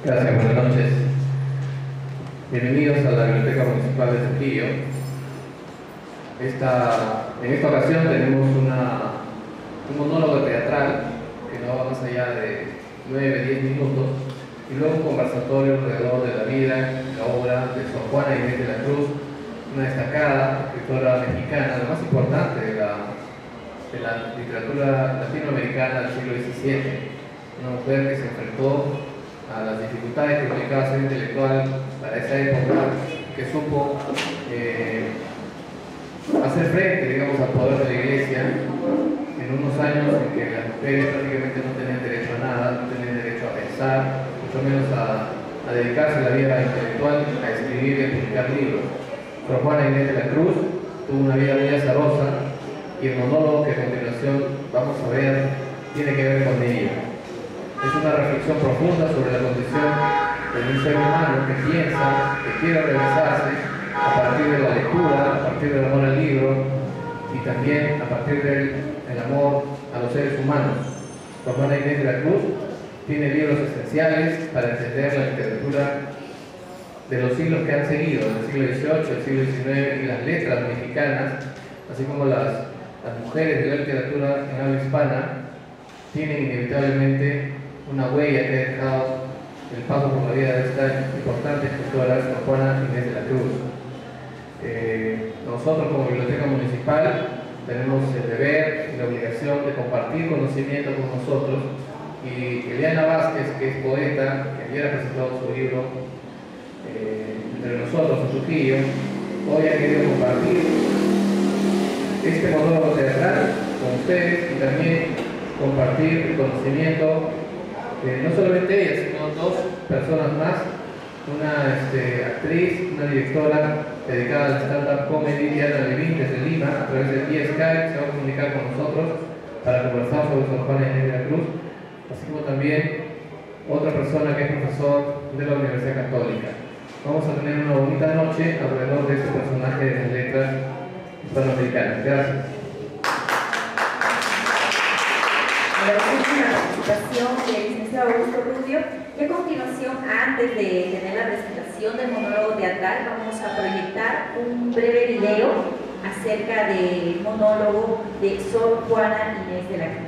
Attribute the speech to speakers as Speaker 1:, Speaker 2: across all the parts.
Speaker 1: Gracias, buenas noches. Bienvenidos a la Biblioteca Municipal de Trujillo. En esta ocasión tenemos un monólogo teatral que no va más allá de 9-10 minutos y luego un conversatorio alrededor de la vida y la obra de Sor Juana Inés de la Cruz, una destacada escritora mexicana, la más importante de la literatura latinoamericana del siglo XVII, una mujer que se enfrentó a las dificultades que implicaba ser intelectual para esa época, que supo hacer frente, digamos, al poder de la Iglesia en unos años en que las mujeres prácticamente no tenían derecho a nada, no tenían derecho a pensar, mucho menos a dedicarse a la vida intelectual, a escribir y a publicar libros. Sor Juana Inés de la Cruz tuvo una vida muy azarosa y el monólogo que a continuación vamos a ver tiene que ver con ella. Es una reflexión profunda sobre la condición de un ser humano que piensa, que quiere realizarse a partir de la lectura, a partir del amor al libro y también a partir del amor a los seres humanos. Sor Juana Inés de la Cruz tiene libros esenciales para entender la literatura de los siglos que han seguido, el siglo XVIII, el siglo XIX y las letras mexicanas, así como las mujeres de la literatura en habla hispana, tienen inevitablemente una huella que ha dejado el paso por la vida de esta importante escritora, Sor Juana Inés de la Cruz. Nosotros como Biblioteca Municipal tenemos el deber y la obligación de compartir conocimiento con nosotros, y Eliana Vázquez, que es poeta, que ayer ha presentado su libro entre nosotros en Trujillo, hoy ha querido compartir este monólogo teatral con ustedes y también compartir el conocimiento no solamente ella, sino dos personas más, una actriz, una directora dedicada al stand-up comedy, Diana Levin, desde Lima, a través de vía Skype se va a comunicar con nosotros para conversar sobre Sor Juana Inés de la Cruz, así como también otra persona que es profesor de la Universidad Católica. Vamos a tener una bonita noche alrededor de este personaje de las letras hispanoamericanas. Gracias.
Speaker 2: Agradecemos la participación del licenciado Augusto Rubio, y a continuación, antes de tener la presentación del monólogo teatral, vamos a proyectar un breve video acerca del monólogo de Sor Juana Inés de la Cruz.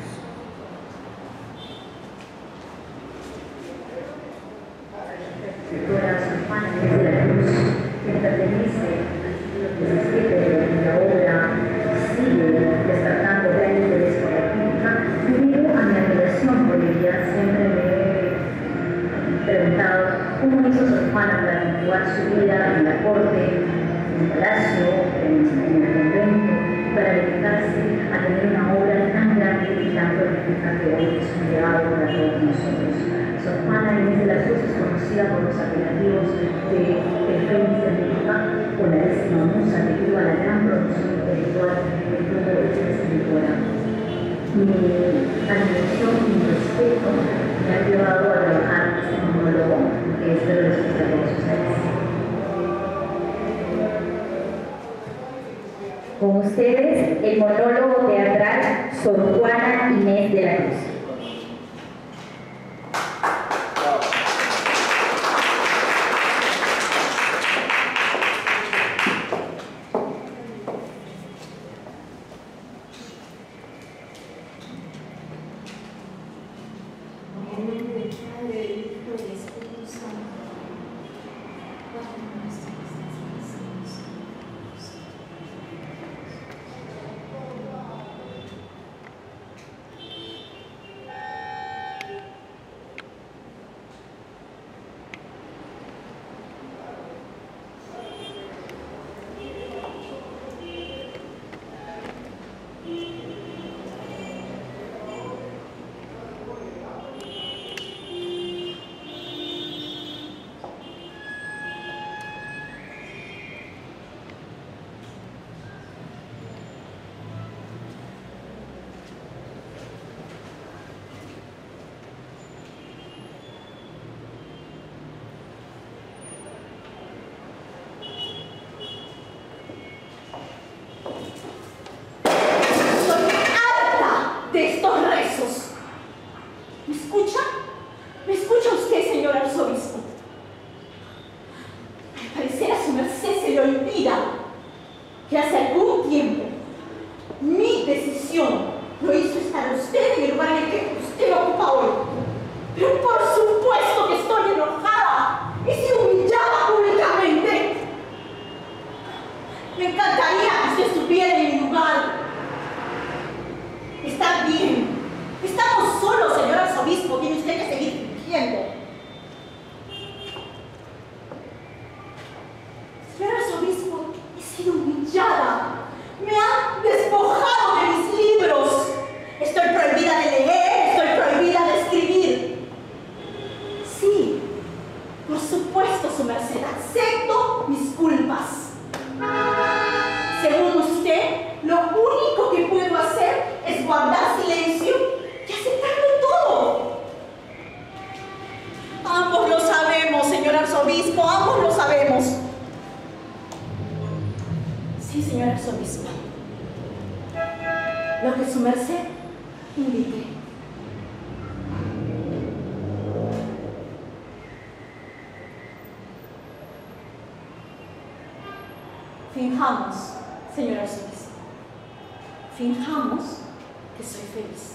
Speaker 3: Escritora Sor Juana Inés de la Cruz, que pertenece al siglo XVII, de la obra sigue despertando gran interés por la crítica. Debido a mi admiración por ella, siempre me he preguntado cómo hizo Sor Juana para continuar su vida en la corte, en el palacio, en el convento, para dedicarse a tener una obra tan grande y tan prolífica que hoy es un legado para todos nosotros. Sor Juana Inés de la Cruz es conocida por los apelativos de el Fénix de América o la décima musa, debido a la gran producción intelectual que tuvo esta escritora. Mi admiración y mi respeto me han llevado a trabajar este monólogo que espero les guste a todos ustedes.
Speaker 2: Con ustedes, el monólogo teatral Sor Juana Inés de la Cruz.
Speaker 4: es guardar silencio y aceptarlo todo. Ambos lo sabemos, señor arzobispo, ambos lo sabemos. Sí, señor arzobispo. Lo que su merced indique. Finjamos, señor arzobispo, finjamos que soy feliz.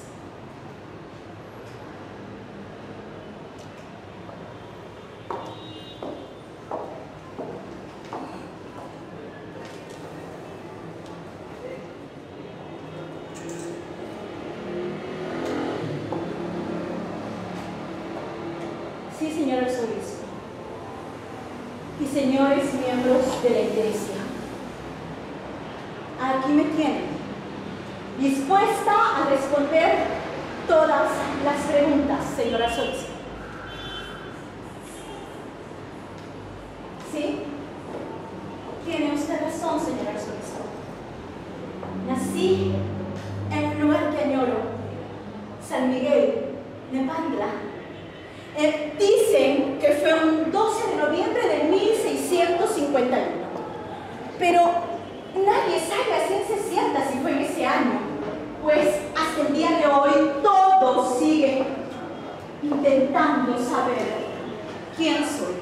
Speaker 4: Sí, señor arzobispo, y señores miembros de la Iglesia, aquí me tienen, dispuesta a responder todas las preguntas, señor arzobispo. ¿Sí? Tiene usted razón, señor arzobispo. Nací en un lugar que añoro, San Miguel, Nepantla. Dicen que fue un 12 de noviembre de 1651, pero nadie sabe a ciencia cierta si fue en ese año, pues hasta el día de hoy todos siguen intentando saber quién soy.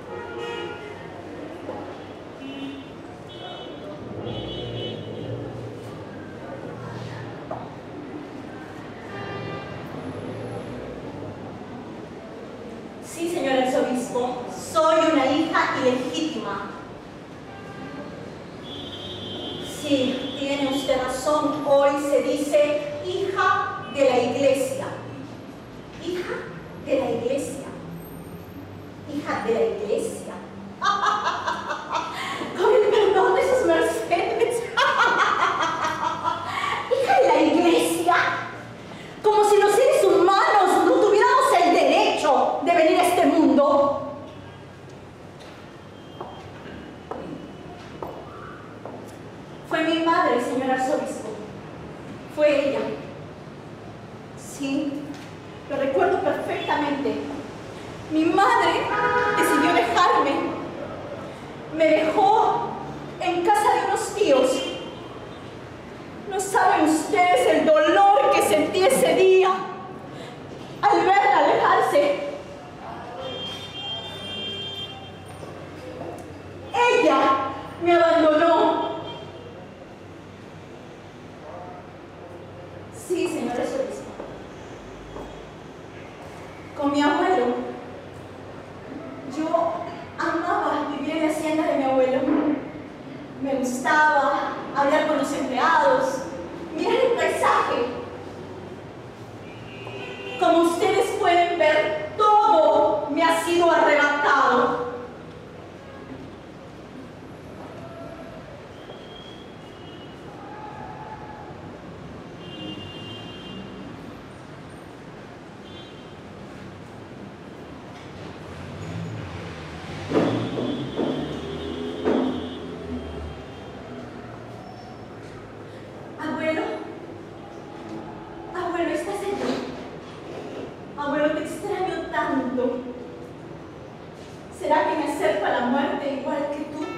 Speaker 4: Sí, señor arzobispo, soy una hija ilegítima. Sí, tiene usted razón, hoy se dice hija de la Iglesia. Hija de la Iglesia. Hija de la Iglesia. Con el perdón de sus mercedes. Hija de la Iglesia. Como si los seres humanos no tuviéramos el derecho de venir a este mundo. Fue mi madre, señor arzobispo. Fue ella. Sí, lo recuerdo perfectamente. Mi madre decidió dejarme. Me dejó en casa de unos tíos. No saben ustedes el dolor que sentí ese día al verla alejarse. Ella me abandonó. Sí, señor arzobispo. Con mi abuelo. Yo amaba vivir en la hacienda de mi abuelo. Me gustaba hablar con los empleados, mirar el paisaje. Como ustedes pueden ver, todo me ha sido arrebatado. Abuelo, ¿estás allí? Abuelo, te extraño tanto. ¿Será que me acerco a la muerte igual que tú?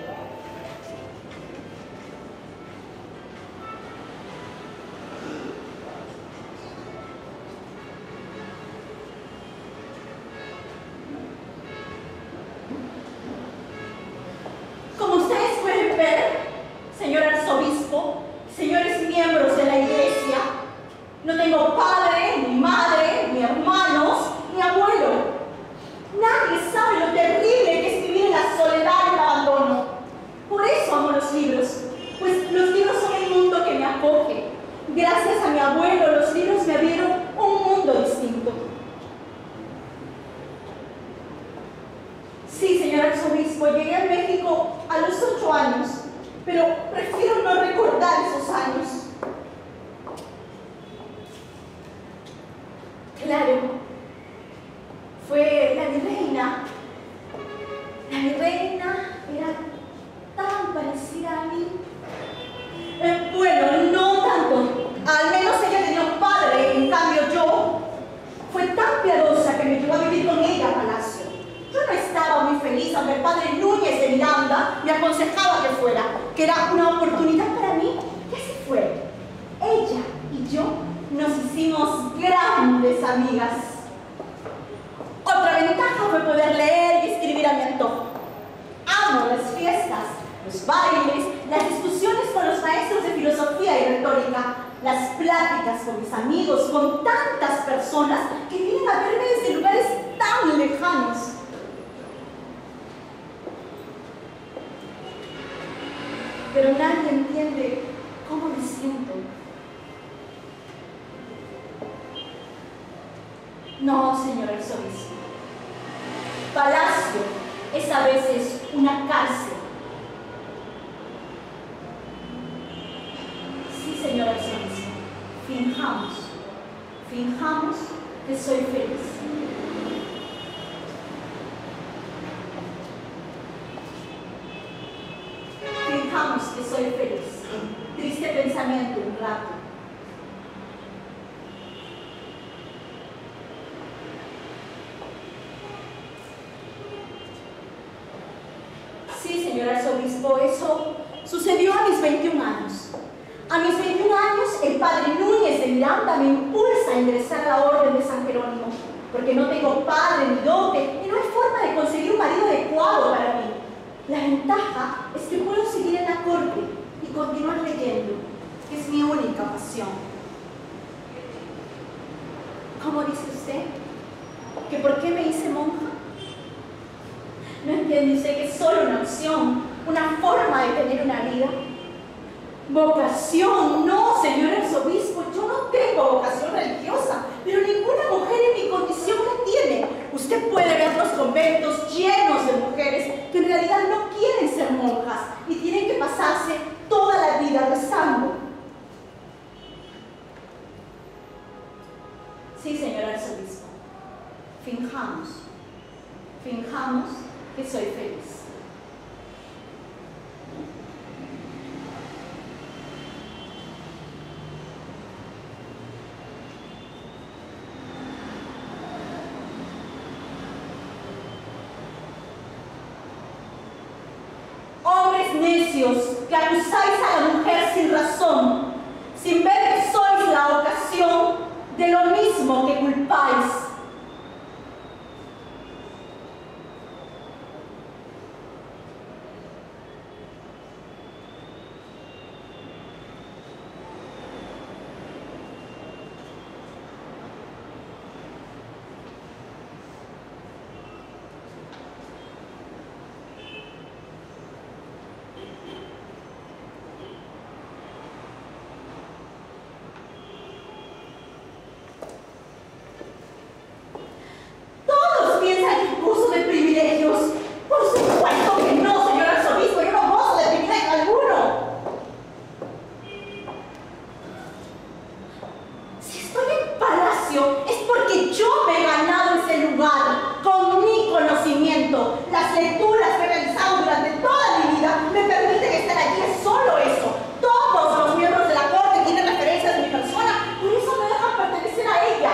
Speaker 4: Como ustedes pueden ver, señor arzobispo, señores miembros de la Iglesia, no tengo padre, ni madre, ni hermanos, ni abuelo. Nadie sabe lo terrible que es vivir en la soledad y el abandono. Por eso amo los libros, pues los libros son el mundo que me acoge. Gracias a mi abuelo, los libros me abrieron un mundo distinto. Sí, señor arzobispo, llegué a México a los 8 años, pero prefiero no recordar esos años. Claro, fue la virreina. La virreina era tan parecida a mí. Bueno, no tanto. Al menos ella era una oportunidad para mí, y así fue. Ella y yo nos hicimos grandes amigas. Otra ventaja fue poder leer y escribir a mi antojo. Amo las fiestas, los bailes, las discusiones con los maestros de filosofía y retórica, las pláticas con mis amigos, con tantas personas que vienen a verme desde lugares tan lejanos. Pero nadie entiende cómo me siento. No, señor arzobispo. Palacio es a veces una cárcel. Sí, señor arzobispo. Finjamos que soy feliz. Finjamos que soy feliz. Triste pensamiento un rato. Sí, señor arzobispo, eso sucedió a mis 21 años. A mis 21 años, el padre Núñez de Miranda me impulsa a ingresar a la orden de San Jerónimo, porque no tengo padre ni dote y no hay forma de conseguir un marido adecuado para mí. La ventaja es que puedo seguir en la corte y continuar leyendo, que es mi única pasión. ¿Cómo dice usted? ¿Que por qué me hice monja? ¿No entiende usted que es solo una opción, una forma de tener una vida? Vocación, no, señor arzobispo, yo no tengo vocación religiosa, pero ninguna mujer en mi condición la tiene. Usted puede ver los conventos llenos de mujeres que en realidad no quieren ser monjas y tienen que pasarse toda la vida rezando. Sí, señor arzobispo, finjamos que soy feliz. Hombres necios que acusáis a la mujer sin razón, sin ver que sois la ocasión de lo mismo que culpáis. Las lecturas que he realizado durante toda mi vida me permiten estar allí. Es solo eso. Todos los miembros de la corte tienen referencias de mi persona, por eso me dejan pertenecer a ella.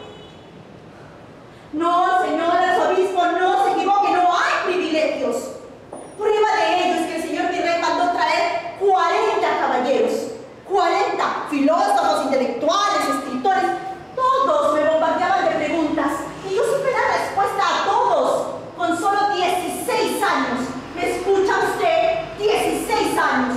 Speaker 4: No, señor arzobispo, no se equivoque, no hay privilegios. Prueba de ello es que el señor Virrey mandó traer 40 caballeros, 40 filósofos, intelectuales, escritores. Todos me bombardeaban de preguntas y yo supe dar respuesta a todos con solo 16 años. ¿Me escucha usted? 16 años.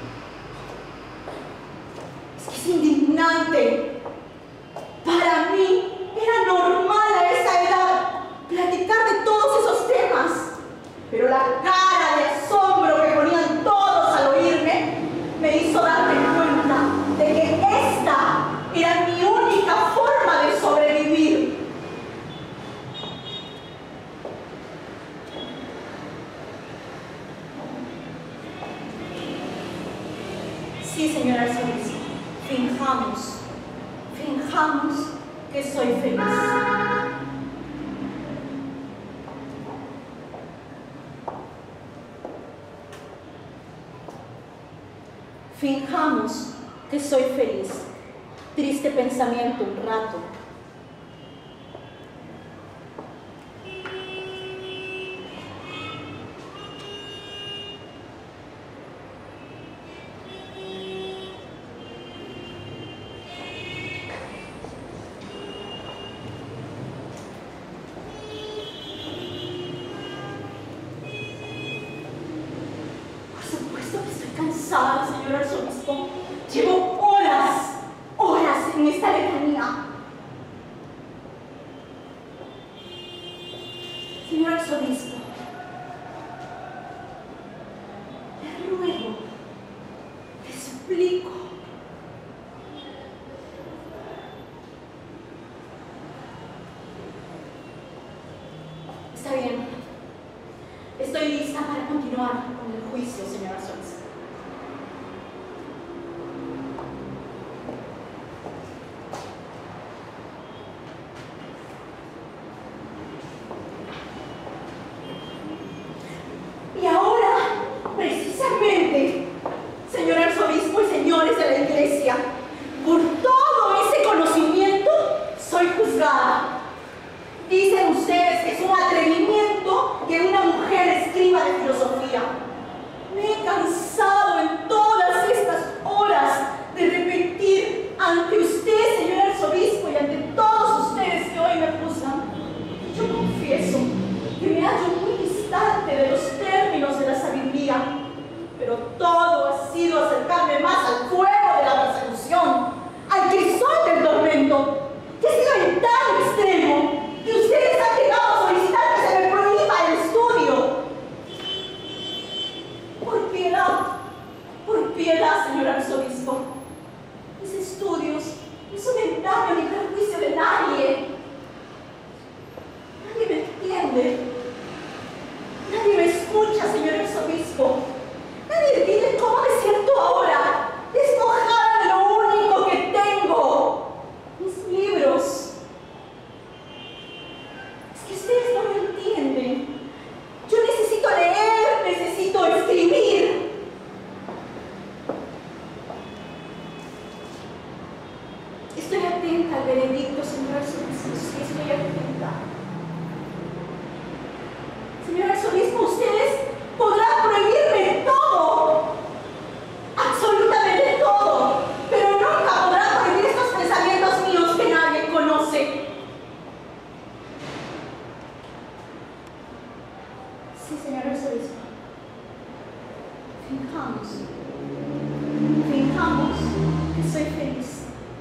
Speaker 4: Es que es indignante. Para mí era normal a esa edad platicar de todos esos temas, pero la cara de asombro que ponían todos al oírme me hizo darme cuenta de que esta era mi única forma de sobrevivir. Sí, señor arzobispo, finjamos que soy feliz. Finjamos que soy feliz. Triste pensamiento un rato. continuar con el juicio, señor arzobispo. Y ahora, precisamente, señor arzobispo y señores de la iglesia, por todo ese conocimiento soy juzgada. Dicen ustedes que es un atrevimiento que una mujer escriba de filosofía. Me he cansado en todas estas horas de repetir ante usted, señor arzobispo, y ante todos ustedes que hoy me juzgan. Yo confieso que me hallo muy distante de los términos de la sabiduría, pero todo ha sido acercarme más al fuego de la persecución, al crisol del tormento, que ha sido en tal extremo que ustedes han llegado a solicitar que se me prohíba el estudio. Por piedad, señor arzobispo. Mis estudios no son en daño ni perjuicio de nadie. Nadie me entiende. Nadie me escucha, señor arzobispo. Nadie entiende cómo me siento ahora, despojada de lo único que tengo, mis libros. Es que ustedes no me entienden. Yo necesito leer, necesito escribir. Estoy atenta al veredicto, señor arzobispo, sí, estoy atenta. Señor arzobispo, ustedes podrán prohibirme todo, absolutamente todo, pero nunca podrán prohibir estos pensamientos míos que nadie conoce. Sí, señor arzobispo. Fijamos que soy feliz.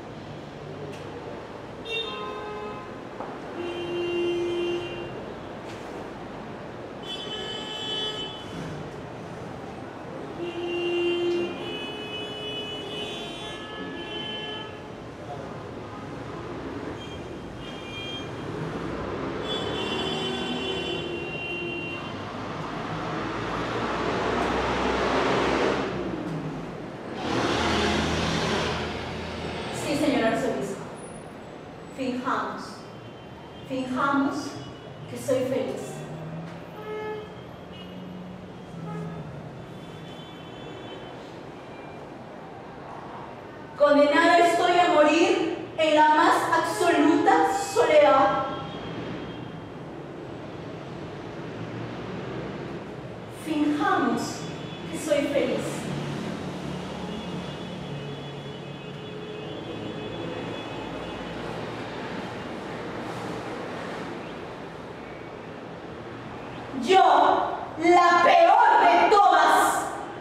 Speaker 4: Fijamos que soy feliz. Condenada estoy a morir en la más absoluta soledad. Fijamos que soy feliz. Yo, la peor de todas.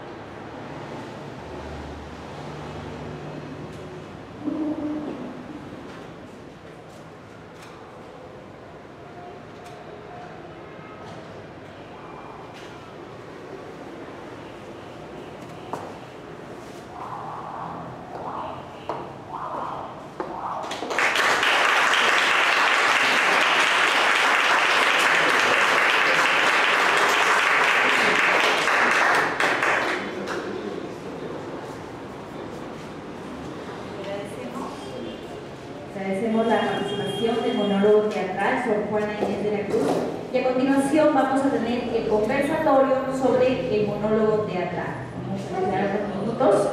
Speaker 2: Agradecemos la participación del monólogo teatral Sor Juana Inés de la Cruz y a continuación vamos a tener el conversatorio sobre el monólogo teatral. Vamos a esperar unos minutos.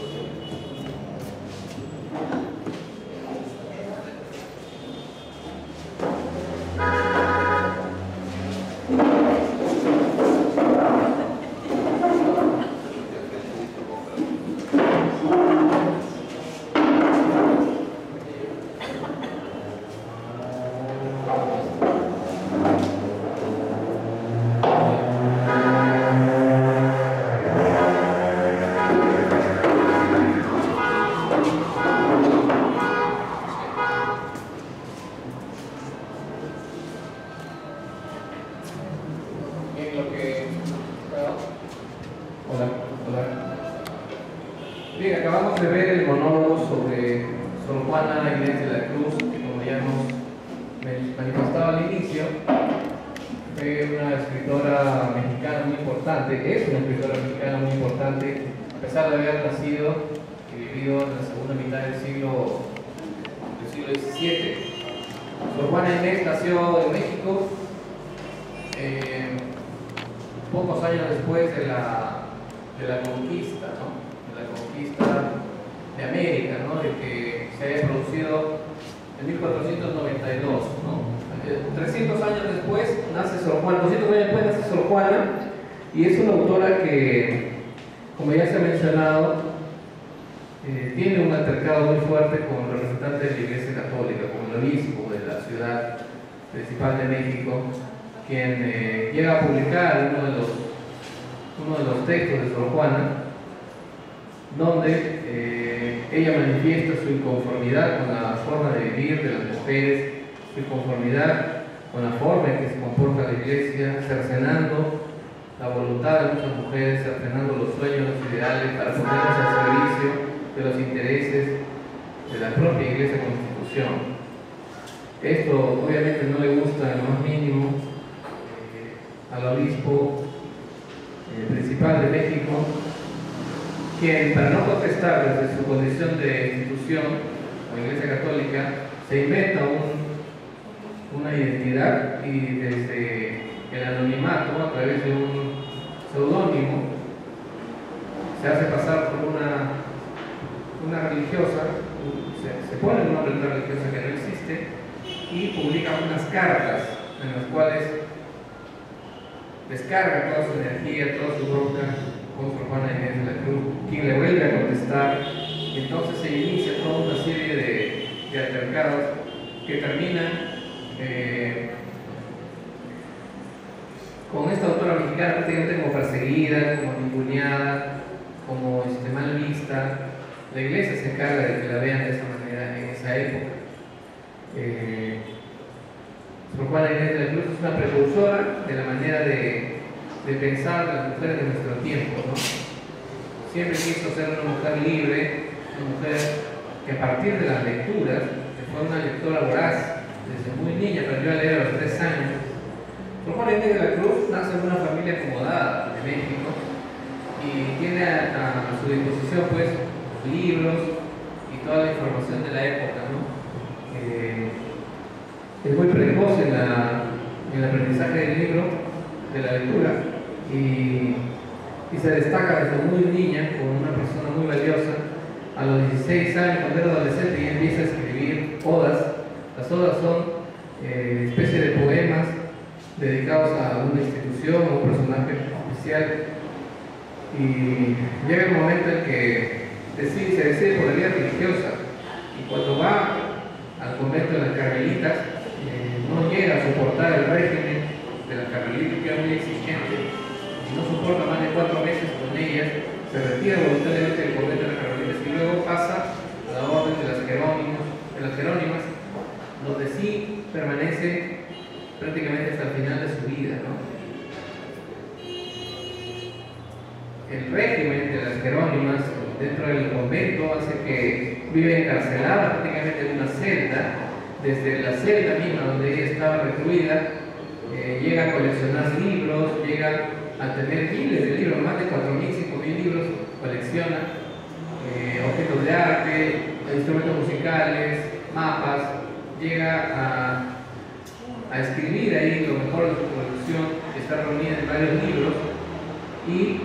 Speaker 1: Bien, acabamos de ver el monólogo sobre Sor Juana Inés de la Cruz, que como ya nos manifestaba al inicio, Fue una escritora mexicana muy importante, es una escritora mexicana muy importante, a pesar de haber nacido y vivido en la segunda mitad del siglo XVII. Sor Juana Inés nació en México pocos años después de la conquista, ¿no? De la conquista de América, ¿no? De que se haya producido en 1492, ¿no? 300 años después nace Sor Juana, 200 años después nace Sor Juana, y es una autora que, como ya se ha mencionado, tiene un altercado muy fuerte con representantes de la Iglesia Católica, como el obispo de la ciudad principal de México, quien llega a publicar uno de los textos de Sor Juana, donde ella manifiesta su inconformidad con la forma de vivir de las mujeres, su inconformidad con la forma en que se comporta la Iglesia, cercenando la voluntad de muchas mujeres, cercenando los sueños, los ideales, para ponerlos al servicio de los intereses de la propia Iglesia como institución. Esto obviamente no le gusta en lo más mínimo al obispo principal de México, quien, para no contestar desde su condición de institución o Iglesia Católica, se inventa una identidad, y desde el anonimato, a través de un seudónimo, se hace pasar por una religiosa, se pone un nombre de una religiosa que no existe, y publica unas cartas en las cuales descarga toda su energía, toda su bronca con Sor Juana Inés de la Cruz, quien le vuelve a contestar, y entonces se inicia toda una serie de altercados que terminan con esta autora mexicana prácticamente como perseguida, como ninguneada, como mal vista. La Iglesia se encarga de que la vean de esa manera en esa época. Sor Juana Inés de la Cruz es una precursora de la manera de pensar de las mujeres de nuestro tiempo, ¿no? Siempre quiso ser una mujer libre, una mujer que a partir de las lecturas, que fue una lectora voraz desde muy niña, aprendió a leer a los 3 años. Sor Juana Inés de la Cruz nace en una familia acomodada de México y tiene a su disposición pues libros y toda la información de la época, ¿no? Es muy precoz en el aprendizaje del libro, de la lectura, y se destaca desde muy niña como una persona muy valiosa. A los 16 años, cuando era adolescente, y empieza a escribir odas. Las odas son especie de poemas dedicados a una institución o un personaje especial, y llega el momento en que se decide por la vida religiosa, y cuando va al convento de las Carmelitas no llega a soportar el régimen de las Carmelitas, que era muy exigente, y no soporta más de 4 meses con ellas, se retira voluntariamente del convento de las Carmelitas y luego pasa a la orden de las Jerónimas, donde sí permanece prácticamente hasta el final de su vida, ¿no? El régimen de las Jerónimas dentro del convento hace que vive encarcelada prácticamente en una celda. Desde la celda misma donde ella estaba recluida, llega a coleccionar libros, llega a tener miles de libros, más de 4.000, 5.000 libros colecciona, objetos de arte, instrumentos musicales, mapas, llega a escribir ahí lo mejor de su colección, que está reunida en varios libros, y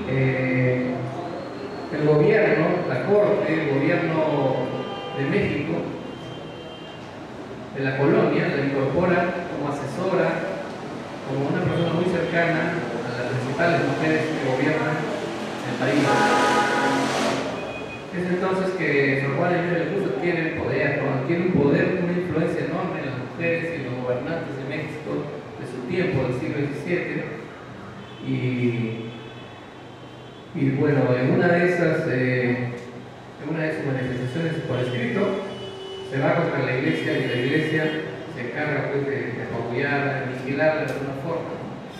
Speaker 1: el gobierno, la corte, el gobierno de México, de la colonia, la incorpora como asesora, como una persona muy cercana a las principales mujeres que gobiernan el país. Es entonces que Sor Juana Inés de la Cruz adquiere el poder, ¿no? Adquiere un poder, una influencia enorme en las mujeres y en los gobernantes de México de su tiempo, del siglo XVII, y bueno, en una de sus manifestaciones por escrito, se va contra la Iglesia, y la Iglesia se encarga pues de apabullarla, de vigilarla de alguna forma.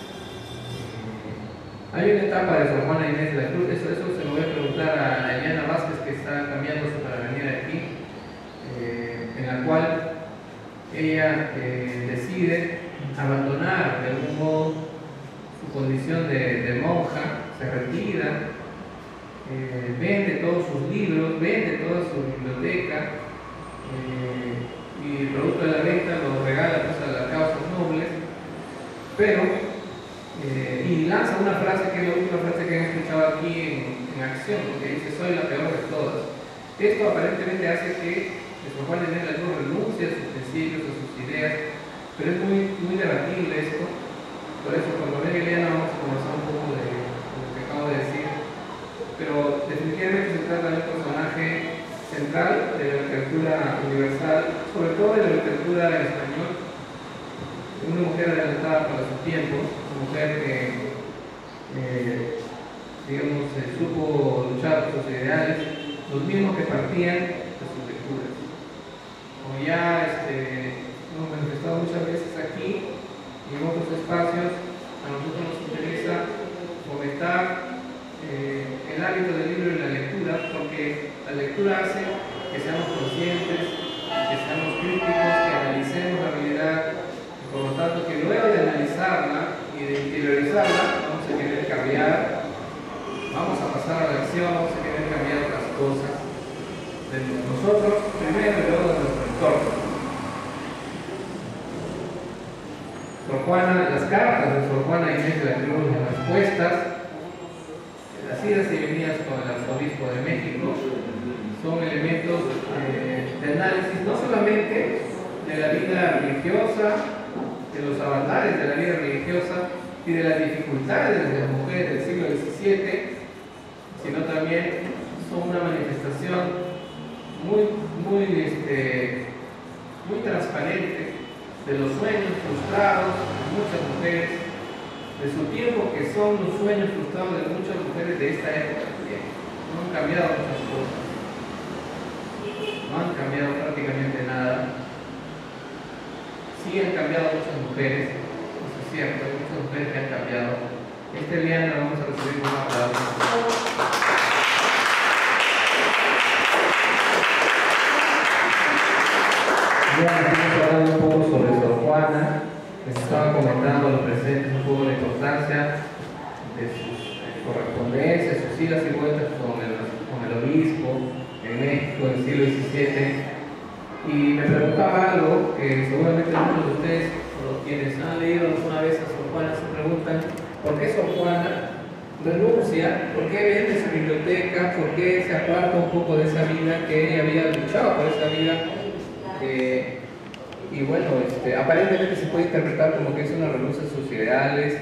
Speaker 1: Hay una etapa de Sor Juana Inés de la Cruz, eso se lo voy a preguntar a Eliana Vázquez, que está cambiándose para venir aquí, en la cual ella decide abandonar de algún modo su condición de monja, se retira, vende todos sus libros, vende toda su biblioteca y producto de la venta los regala pues, a las causas nobles, pero y lanza una frase que es la última frase que he escuchado aquí en acción, que dice: soy la peor de todas. Esto aparentemente hace que Sor Juana Inés de la Cruz renuncie a sus principios, a sus ideas, pero es muy debatible esto. Por eso cuando venga Eliana vamos a conversar un poco de lo que acabo de decir, pero definitivamente se trata de un personaje central de la literatura universal, sobre todo de la literatura en español, una mujer adelantada para sus tiempos, una mujer que digamos, supo luchar por sus ideales, los mismos que partían de sus lecturas. Como ya hemos manifestado muchas veces aquí y en otros espacios, a nosotros nos interesa fomentar el hábito del libro y la lectura, porque la lectura hace que seamos conscientes, que seamos críticos, que analicemos la realidad, y por lo tanto que luego de analizarla y de interiorizarla vamos a querer cambiar, vamos a pasar a la acción, vamos a querer cambiar otras cosas de nosotros primero y luego de nuestro entorno. Sor Juana, las cartas de Sor Juana Inés de la Cruz, las respuestas, las idas y venidas con el arzobispo de México, son elementos de análisis no solamente de la vida religiosa, de los avatares de la vida religiosa y de las dificultades de las mujeres del siglo XVII, sino también son una manifestación muy transparente de los sueños frustrados de muchas mujeres de su tiempo, que son los sueños frustrados de muchas mujeres de esta época también. No han cambiado muchas cosas, no han cambiado prácticamente nada. Sí han cambiado muchas mujeres, eso es cierto, hay muchas mujeres que han cambiado. Eliana vamos a recibir un aplauso. Ya hemos hablado un poco sobre Sor Juana, les estaba comentando a los presentes un poco la importancia de sus correspondencias, sus idas y vueltas con el obispo en México del siglo XVII. Y me preguntaba algo que seguramente muchos de ustedes, o quienes han leído alguna vez a Sor Juana, se preguntan: ¿por qué Sor Juana renuncia? ¿Por qué vende su biblioteca? ¿Por qué se aparta un poco de esa vida que ella había luchado por esa vida? Y bueno, aparentemente se puede interpretar como que es una renuncia a sus ideales.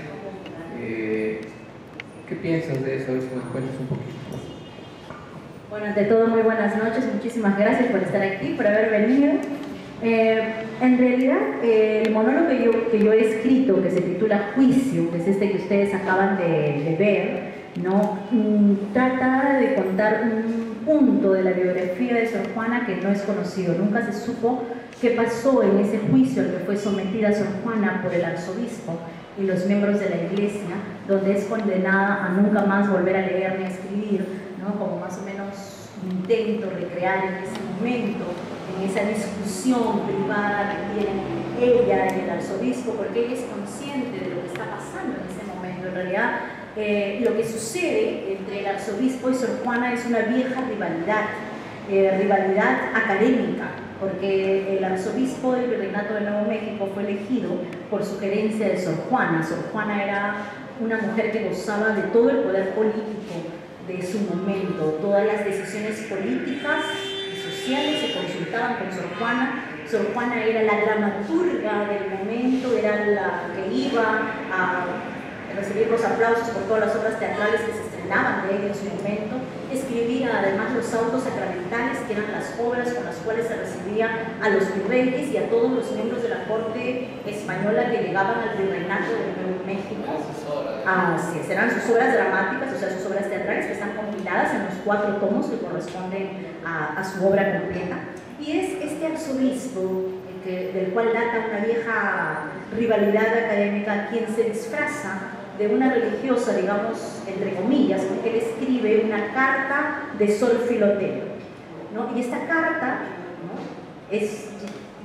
Speaker 1: ¿Qué piensas de eso? Si nos cuentas un poquito.
Speaker 3: Bueno, ante todo, muy buenas noches, muchísimas gracias por estar aquí, por haber venido. En realidad, el monólogo que yo he escrito, que se titula Juicio, que es este que ustedes acaban de ver, ¿no? Trata de contar un punto de la biografía de Sor Juana que no es conocido. Nunca se supo qué pasó en ese juicio al que fue sometida Sor Juana por el arzobispo y los miembros de la iglesia, donde es condenada a nunca más volver a leer ni a escribir, ¿no? Como más o menos un intento recrear en ese momento, en esa discusión privada que tienen ella y el arzobispo, porque ella es consciente de lo que está pasando en ese momento. En realidad, lo que sucede entre el arzobispo y Sor Juana es una vieja rivalidad académica, porque el arzobispo del Virreinato de Nuevo México fue elegido por sugerencia de Sor Juana. Sor Juana era una mujer que gozaba de todo el poder político de su momento. Todas las decisiones políticas y sociales se consultaban con Sor Juana. Sor Juana era la dramaturga del momento, era la que iba a recibir los aplausos por todas las obras teatrales que se estrenaban de ella en su momento. Escribía además los autos sacramentales, que eran las obras con las cuales se recibía a los virreyes y a todos los miembros de la corte española que llegaban al virreinato de Nuevo México. Así es, eran sus obras dramáticas, o sea, sus obras teatrales, que están compiladas en los 4 tomos que corresponden a su obra completa. Y es este arzobispo, del cual data una vieja rivalidad académica, quien se disfraza de una religiosa, digamos, entre comillas, porque él escribe una carta de Sor Filotero, ¿no? Y esta carta, ¿no?,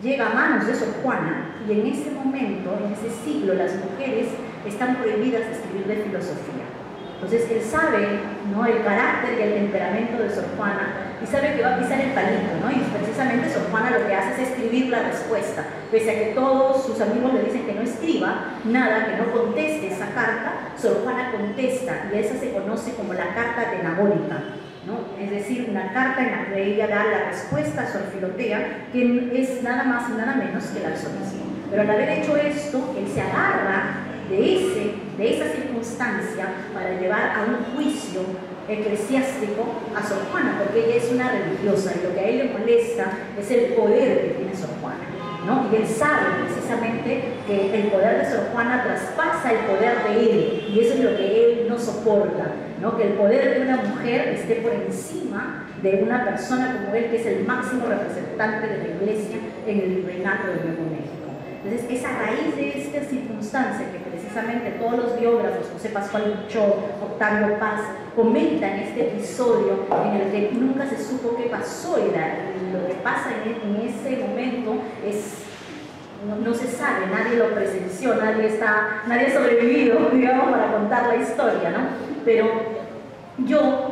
Speaker 3: llega a manos de Sor Juana, y en ese momento, en ese siglo, las mujeres están prohibidas de escribir de filosofía. Entonces él sabe, ¿no?, el carácter y el temperamento de Sor Juana, y sabe que va a pisar el palito, ¿no? Y precisamente Sor Juana lo que hace es escribir la respuesta, pese a que todos sus amigos le dicen que no escriba nada, que no conteste esa carta. Sor Juana contesta, y esa se conoce como la carta tenagórica, ¿no? Es decir, una carta en la que ella da la respuesta a Sor Filotea, que es nada más y nada menos que el arzobispo. Pero al haber hecho esto, él se agarra de esa circunstancia para llevar a un juicio eclesiástico a Sor Juana, porque ella es una religiosa y lo que a él le molesta es el poder que tiene Sor Juana, ¿no? Y él sabe precisamente que el poder de Sor Juana traspasa el poder de él, y eso es lo que él no soporta, ¿no? Que el poder de una mujer esté por encima de una persona como él, que es el máximo representante de la Iglesia en el virreinato de Nuevo México. Entonces, es a raíz de esta circunstancia que precisamente todos los biógrafos, José Pascual Buchó, Octavio Paz, comentan este episodio en el que nunca se supo qué pasó, y lo que pasa en ese momento es, no se sabe, nadie lo presenció, nadie ha sobrevivido, digamos, para contar la historia, ¿no? Pero yo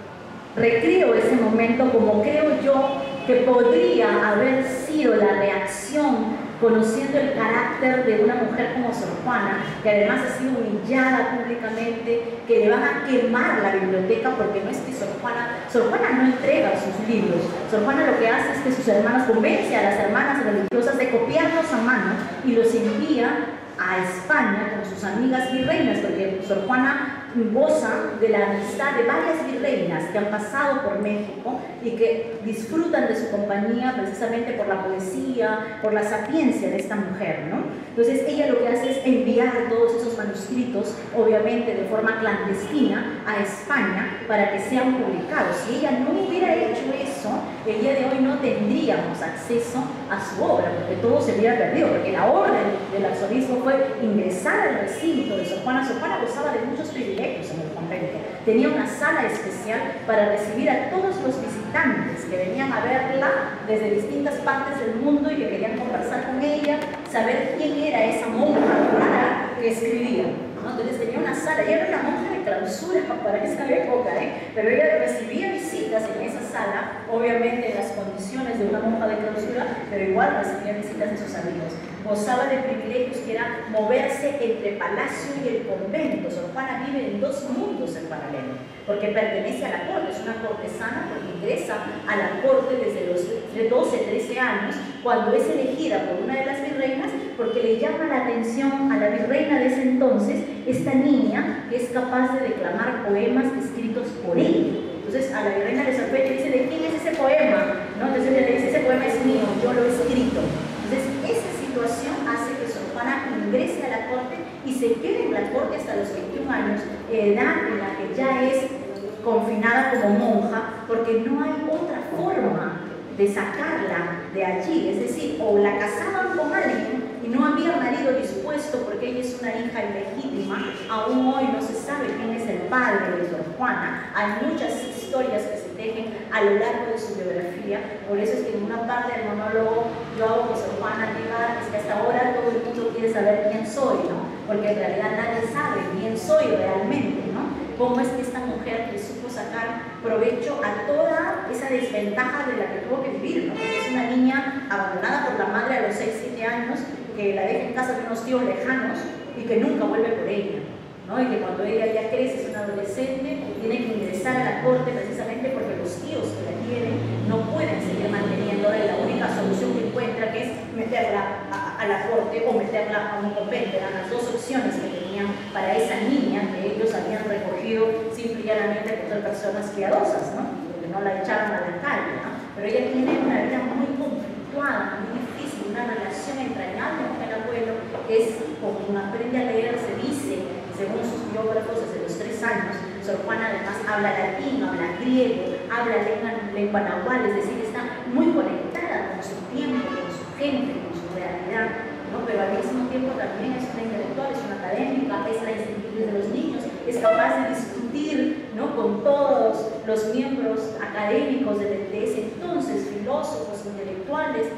Speaker 3: recreo ese momento como creo yo que podría haber sido la reacción, conociendo el carácter de una mujer como Sor Juana, que además ha sido humillada públicamente, que le van a quemar la biblioteca, porque no es que Sor Juana no entrega sus libros. Sor Juana lo que hace es que sus hermanas, convence a las hermanas religiosas de copiarlos a mano y los envía a España con sus amigas virreinas, porque Sor Juana goza de la amistad de varias virreinas que han pasado por México y que disfrutan de su compañía precisamente por la poesía, por la sapiencia de esta mujer, ¿no? Entonces ella lo que hace es enviar todos esos manuscritos, obviamente de forma clandestina, a España para que sean publicados. Si ella no hubiera hecho eso, el día de hoy no tendríamos acceso a su obra, porque todo se hubiera perdido, porque la orden del arzobispo fue ingresar al recinto de Sor Juana. Sor Juana gozaba de muchos privilegios en el convento. Tenía una sala especial para recibir a todos los visitantes que venían a verla desde distintas partes del mundo y que querían conversar con ella, saber quién era esa monja rara que escribía, ¿no? Entonces tenía una sala, ella era una monja de clausura para esa época, pero ella recibía visitas en esa sala, obviamente en las condiciones de una monja de clausura, pero igual recibía visitas de sus amigos. Gozaba de privilegios que era moverse entre palacio y el convento. Sor Juana vive en dos mundos en paralelo, porque pertenece a la corte, es una cortesana, porque ingresa a la corte desde los 12, 13 años, cuando es elegida por una de las virreinas, porque le llama la atención a la virreina de ese entonces esta niña que es capaz de declamar poemas escritos por ella. Entonces a la virreina le sorprende y dice: ¿de quién es ese poema? ¿No? Entonces ella le dice: ese poema es mío, yo lo he escrito. Entonces esa situación hace que Sor Juana ingrese a la corte y se quede en la corte hasta los 21 años, edad en la que ya es confinada como monja, porque no hay otra forma de sacarla de allí. Es decir, o la casaban con alguien y no había marido dispuesto, porque ella es una hija ilegítima. Aún hoy no se sabe quién es el padre de Sor Juana. Hay muchas historias que se tejen a lo largo de su biografía. Por eso es que en una parte del monólogo yo hago que Sor Juana diga: es que hasta ahora todo el mundo quiere saber quién soy, ¿no? Porque en realidad nadie sabe quién soy realmente, ¿no? Cómo es que esta mujer le supo sacar provecho a toda esa desventaja de la que tuvo que vivir, ¿no? Porque es una niña abandonada por la madre a los 6, 7 años, que la deja en casa de unos tíos lejanos y que nunca vuelve por ella, ¿no? Y que cuando ella ya crece, es una adolescente, tiene que ingresar a la corte precisamente porque los tíos que la tienen no pueden seguir manteniéndola, y la única solución que encuentra que es meterla a la corte o meterla a un convento. Eran las dos opciones que tenían para esa niña que ellos habían recogido simple y llanamente por ser personas piadosas, ¿no? Porque no la echaron a la calle, ¿no? Pero ella tiene una vida muy conflictuada, muy difícil, una relación entrañable con el abuelo, que es como quien aprende a leer. Se dice, según sus biógrafos, desde los 3 años, Sor Juana además habla latín, habla griego, habla lengua náhuatl, es decir, está muy conectada con su tiempo, con su gente, con su realidad, ¿no? Pero al mismo tiempo también es una intelectual, es una académica, es la institutriz de los niños, es capaz de discutir, ¿no?, con todos los miembros académicos de ese entonces, filósofos, intelectuales, ¿no? Y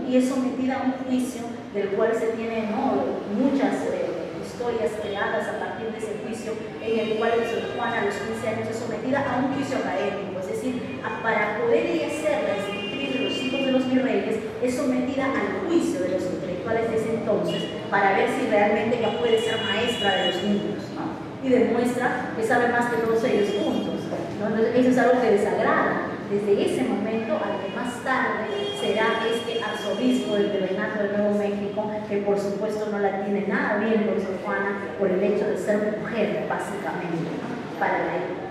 Speaker 4: y es sometida a un juicio del cual se tienen muchas historias creadas a partir de ese juicio, en el cual Sor Juana a los 15 años es sometida a un juicio académico, es decir, para poder ella ser la institutriz de los hijos de los virreyes, es sometida al juicio de los intelectuales de ese entonces para ver si realmente ella puede ser maestra de los niños, ¿no? Y demuestra que sabe más que todos ellos juntos, ¿no? Entonces, eso es algo que desagrada desde ese momento al que más tarde será este arzobispo del Virreinato de Nuevo México, que por supuesto no la tiene nada bien con Sor Juana por el hecho de ser mujer, básicamente, ¿no? Para la época.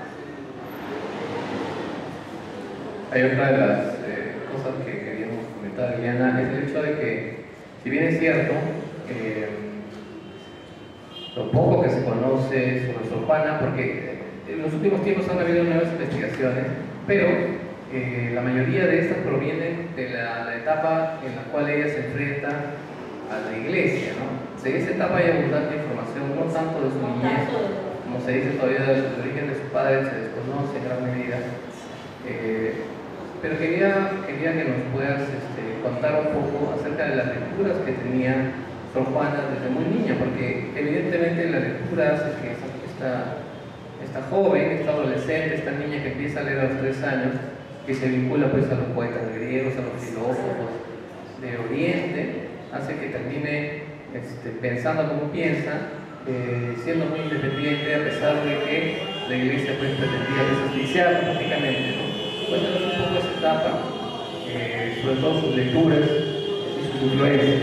Speaker 1: Hay otra de las cosas que queríamos comentar, Liliana, es el hecho de que, si bien es cierto, lo poco que se conoce sobre Sor Juana, porque en los últimos tiempos han habido nuevas investigaciones, pero la mayoría de estas provienen de la etapa en la cual ella se enfrenta a la iglesia, ¿no? En esa etapa hay abundante información, no tanto de su niñez, como se dice todavía, del origen de su padre se desconoce en gran medida. Pero quería que nos puedas contar un poco acerca de las lecturas que tenía Sor Juana desde muy niña, porque evidentemente la lectura hace que esta joven, esta adolescente, esta niña que empieza a leer a los 3 años, que se vincula pues a los poetas griegos, a los filósofos de Oriente, hace que termine pensando como piensa, siendo muy independiente, a pesar de que la iglesia pues pretendía desasfixiarla prácticamente, ¿no? Cuéntanos un poco esa etapa, sobre todo sus lecturas y sus influencias.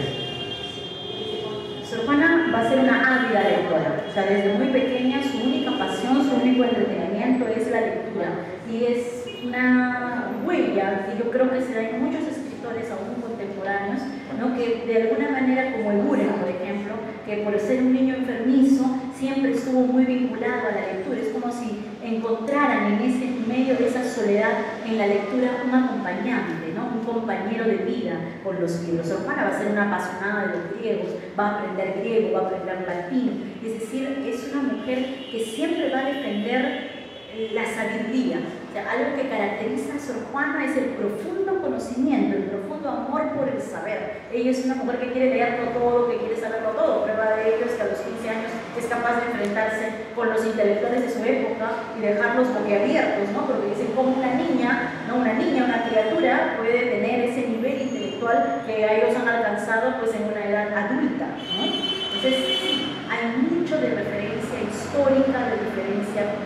Speaker 4: Sor Juana va a ser una ávida lectora, o sea, desde muy pequeña su única pasión, su único entretenimiento es la lectura, y es una huella que yo creo que se da en muchos escritores aún contemporáneos, ¿no? Que de alguna manera, como Eguren, por ejemplo, que por ser un niño enfermizo siempre estuvo muy vinculado a la lectura, es como si encontraran en ese medio de esa soledad en la lectura un acompañante, ¿no? Un compañero de vida con los libros. Sor Juana va a ser una apasionada de los griegos, va a aprender griego, va a aprender latín, es decir, es una mujer que siempre va a defender la sabiduría. O sea, algo que caracteriza a Sor Juana es el profundo conocimiento, el profundo amor por el saber. Ella es una mujer que quiere leerlo todo, que quiere saberlo todo. Prueba de ello es que a los 15 años es capaz de enfrentarse con los intelectuales de su época y dejarlos boquiabiertos, ¿no? Porque dicen cómo una niña, una criatura puede tener ese nivel intelectual que ellos han alcanzado pues en una edad adulta, ¿no? Entonces sí, hay mucho de referencia histórica, de referencia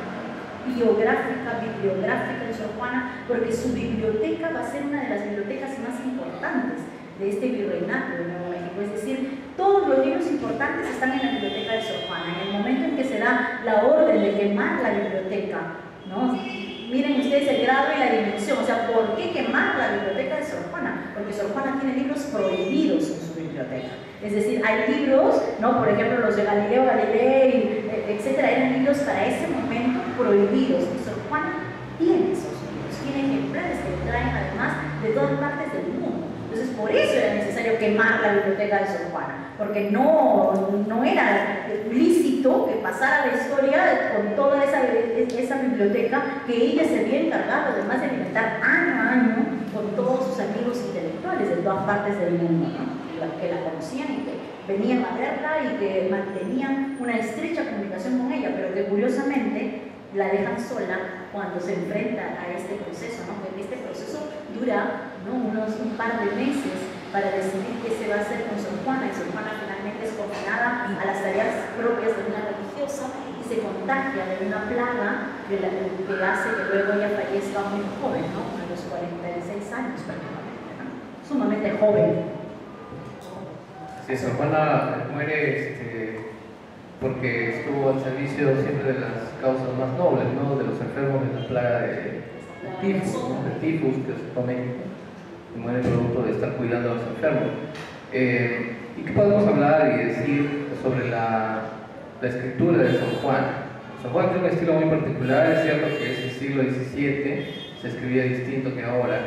Speaker 4: biográfica, bibliográfica en Sor Juana, porque su biblioteca va a ser una de las bibliotecas más importantes de este virreinato de Nuevo México. Es decir, todos los libros importantes están en la biblioteca de Sor Juana. En el momento en que se da la orden de quemar la biblioteca, ¿no? Miren ustedes el grado y la dimensión, o sea, ¿por qué quemar la biblioteca de Sor Juana? Porque Sor Juana tiene libros prohibidos en su biblioteca. Es decir, hay libros, ¿no? Por ejemplo, los de Galileo Galilei, etcétera, eran libros para ese momento prohibidos. Y Sor Juana tiene esos libros, tiene ejemplares que traen además de todas partes del mundo. Entonces, por eso era necesario quemar la biblioteca de Sor Juana, porque no era lícito que pasara la historia con toda esa biblioteca que ella se había encargado, además de alimentar año a año con todos sus amigos intelectuales de todas partes del mundo, ¿no? Que la conocían y que venían a verla y que mantenían una estrecha comunicación con ella, pero que curiosamente la dejan sola cuando se enfrenta a este proceso, ¿no? Porque este proceso dura, ¿no? un par de meses para decidir qué se va a hacer con Sor Juana, y Sor Juana finalmente es condenada a las tareas propias de una religiosa y se contagia de una plaga que hace que luego ella fallezca muy joven, ¿no? A los 46 años prácticamente, ¿no? Sumamente joven.
Speaker 1: Sí, Sor Juana muere porque estuvo al servicio siempre de las causas más nobles, ¿no? De los enfermos de la plaga de tifus, ¿no? De tifus, que se come, que muere producto de estar cuidando a los enfermos. ¿Y qué podemos hablar y decir sobre la escritura de Sor Juana? Sor Juana tiene un estilo muy particular, es cierto que es el siglo XVII, se escribía distinto que ahora.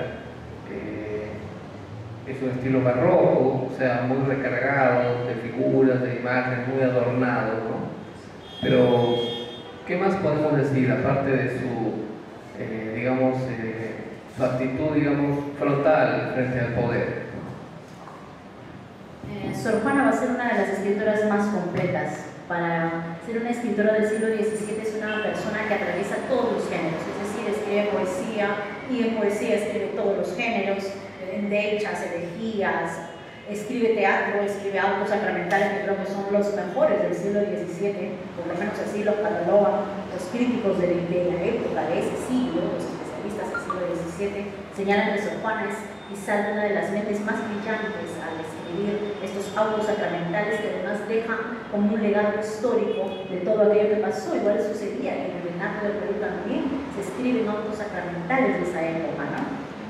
Speaker 1: Es un estilo barroco, o sea, muy recargado de figuras, de imágenes, muy adornado, ¿no? Pero, ¿qué más podemos decir aparte de su, digamos, su actitud, digamos, frontal frente al poder?
Speaker 5: Sor Juana va a ser una de las escritoras más completas. Para ser una escritora del siglo XVII es una persona que atraviesa todos los géneros, es decir, escribe poesía y en poesía escribe todos los géneros, endechas, elegías, escribe teatro, escribe autos sacramentales, que creo que son los mejores del siglo XVII, por lo menos así los catalogan los críticos de la época, de ese siglo, los especialistas del siglo XVII, señalan que Sor Juana es quizá una de las mentes más brillantes al escribir estos autos sacramentales que además dejan como un legado histórico de todo aquello que pasó. Igual sucedía que en el Renato del Perú también se escriben autos sacramentales de esa época, ¿no?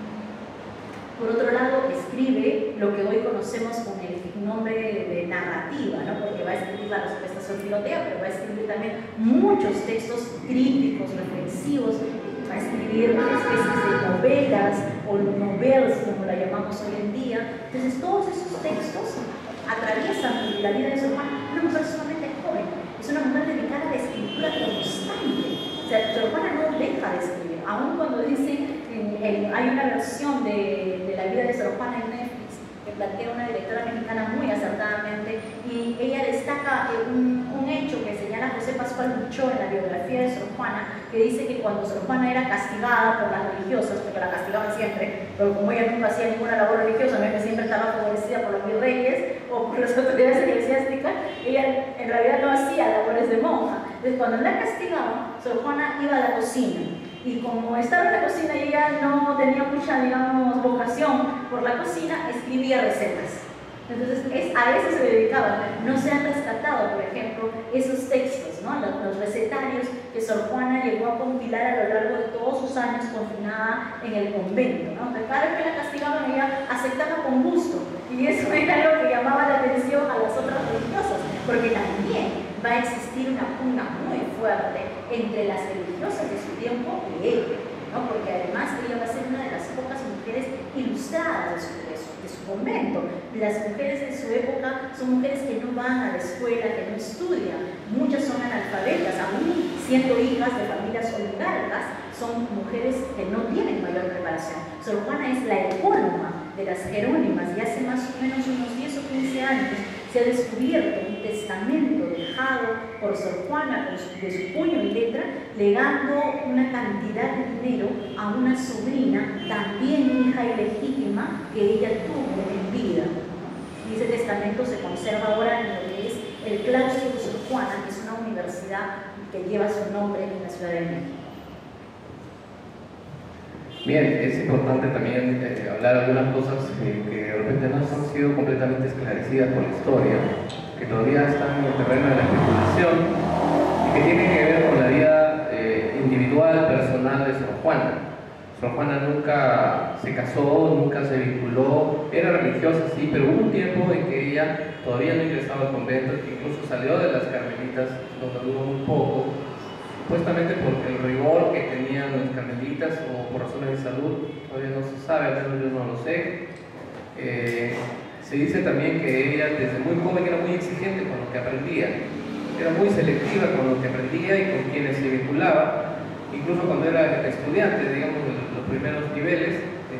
Speaker 5: Por otro lado, escribe lo que hoy conocemos con el nombre de narrativa, ¿no? Porque va a escribir la respuesta sobre Filotea, pero va a escribir también muchos textos críticos, reflexivos, va a escribir especies de novelas o novelas, como la llamamos hoy en día. Entonces, todos esos textos atraviesan la vida de Sor Juana, una mujer sumamente joven, es una mujer dedicada a la escritura constante. O sea, Sor Juana no deja de escribir, aun cuando dice, hay una versión de la vida de Sor Juana en Netflix que plantea una directora mexicana muy acertadamente, y ella destaca un hecho que señala José Pascual Luchó en la biografía de Sor Juana, que dice que cuando Sor Juana era castigada por las religiosas, porque la castigaban siempre, pero como ella nunca hacía ninguna labor religiosa, ¿no? Que siempre estaba favorecida por los virreyes o por las autoridades eclesiásticas, ella en realidad no hacía labores de monja. Entonces, cuando la castigaban, Sor Juana iba a la cocina, y como estaba en la cocina y ella no tenía mucha, digamos, vocación por la cocina, escribía recetas. Entonces, a eso se dedicaba. No se han rescatado, por ejemplo, esos textos, ¿no? Los recetarios que Sor Juana llegó a compilar a lo largo de todos sus años confinada en el convento, ¿no? Entonces, cada vez que la castigaban, ella aceptaba con gusto, y eso era lo que llamaba la atención a las otras religiosas, porque también va a existir una pugna muy fuerte entre las religiosas de su tiempo y ella, ¿no? Porque además ella va a ser una de las pocas mujeres ilustradas de su convento. Las mujeres de su época son mujeres que no van a la escuela, que no estudian, muchas son analfabetas, aún siendo hijas de familias oligarcas, son mujeres que no tienen mayor preparación. Sor Juana es la ecónoma de las Jerónimas, y hace más o menos unos 10 o 15 años se ha descubierto un testamento dejado por Sor Juana de su puño y letra, legando una cantidad de dinero a una sobrina, también hija ilegítima, que ella tuvo en vida. Y ese testamento se conserva ahora en lo que es el claustro de Sor Juana, que es una universidad que lleva su nombre en la Ciudad de México.
Speaker 1: Bien, es importante también hablar algunas cosas que de repente no han sido completamente esclarecidas por la historia, que todavía están en el terreno de la especulación y que tienen que ver con la vida individual, personal de Sor Juana. Sor Juana nunca se casó, nunca se vinculó, era religiosa sí, pero hubo un tiempo en que ella todavía no ingresaba al convento, que incluso salió de las carmelitas, donde duró muy poco, supuestamente porque el rigor que tenían las carmelitas o por razones de salud, todavía no se sabe, al menos yo no lo sé. Se dice también que ella desde muy joven era muy exigente con lo que aprendía, era muy selectiva con lo que aprendía y con quienes se vinculaba, incluso cuando era estudiante, digamos, de los primeros niveles,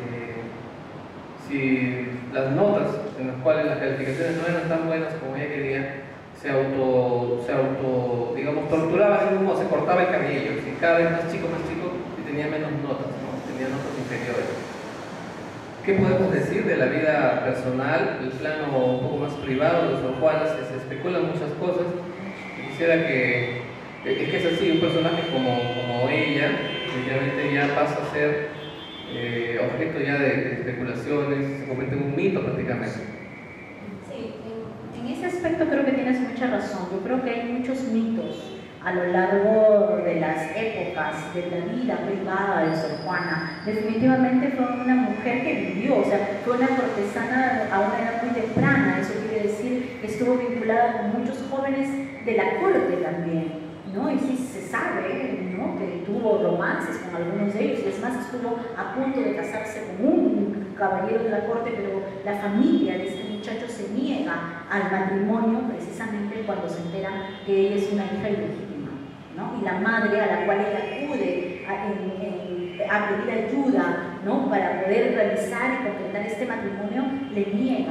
Speaker 1: si las notas en las cuales las calificaciones no eran tan buenas como ella quería, se auto, digamos, torturaba, se cortaba el cabello, y cada vez más chico, y tenía menos notas, ¿no? Tenía notas inferiores. ¿Qué podemos decir de la vida personal, el plano un poco más privado de Sor Juana? Se especulan muchas cosas. Quisiera que es así, un personaje como ella, definitivamente ya pasa a ser objeto ya de especulaciones, se convierte en un mito prácticamente.
Speaker 5: En ese aspecto creo que tienes mucha razón. Yo creo que hay muchos mitos a lo largo de las épocas de la vida privada de Sor Juana. Definitivamente fue una mujer que vivió, o sea, fue una cortesana a una edad muy temprana. Eso quiere decir que estuvo vinculada con muchos jóvenes de la corte también, ¿no? Y sí se sabe, ¿no?, que tuvo romances con algunos de ellos, y es más, estuvo a punto de casarse con un caballero de la corte, pero la familia de este muchacho se niega al matrimonio precisamente cuando se entera que ella es una hija ilegítima, ¿no? Y la madre a la cual ella acude a pedir ayuda, ¿no?, para poder realizar y completar este matrimonio, le niega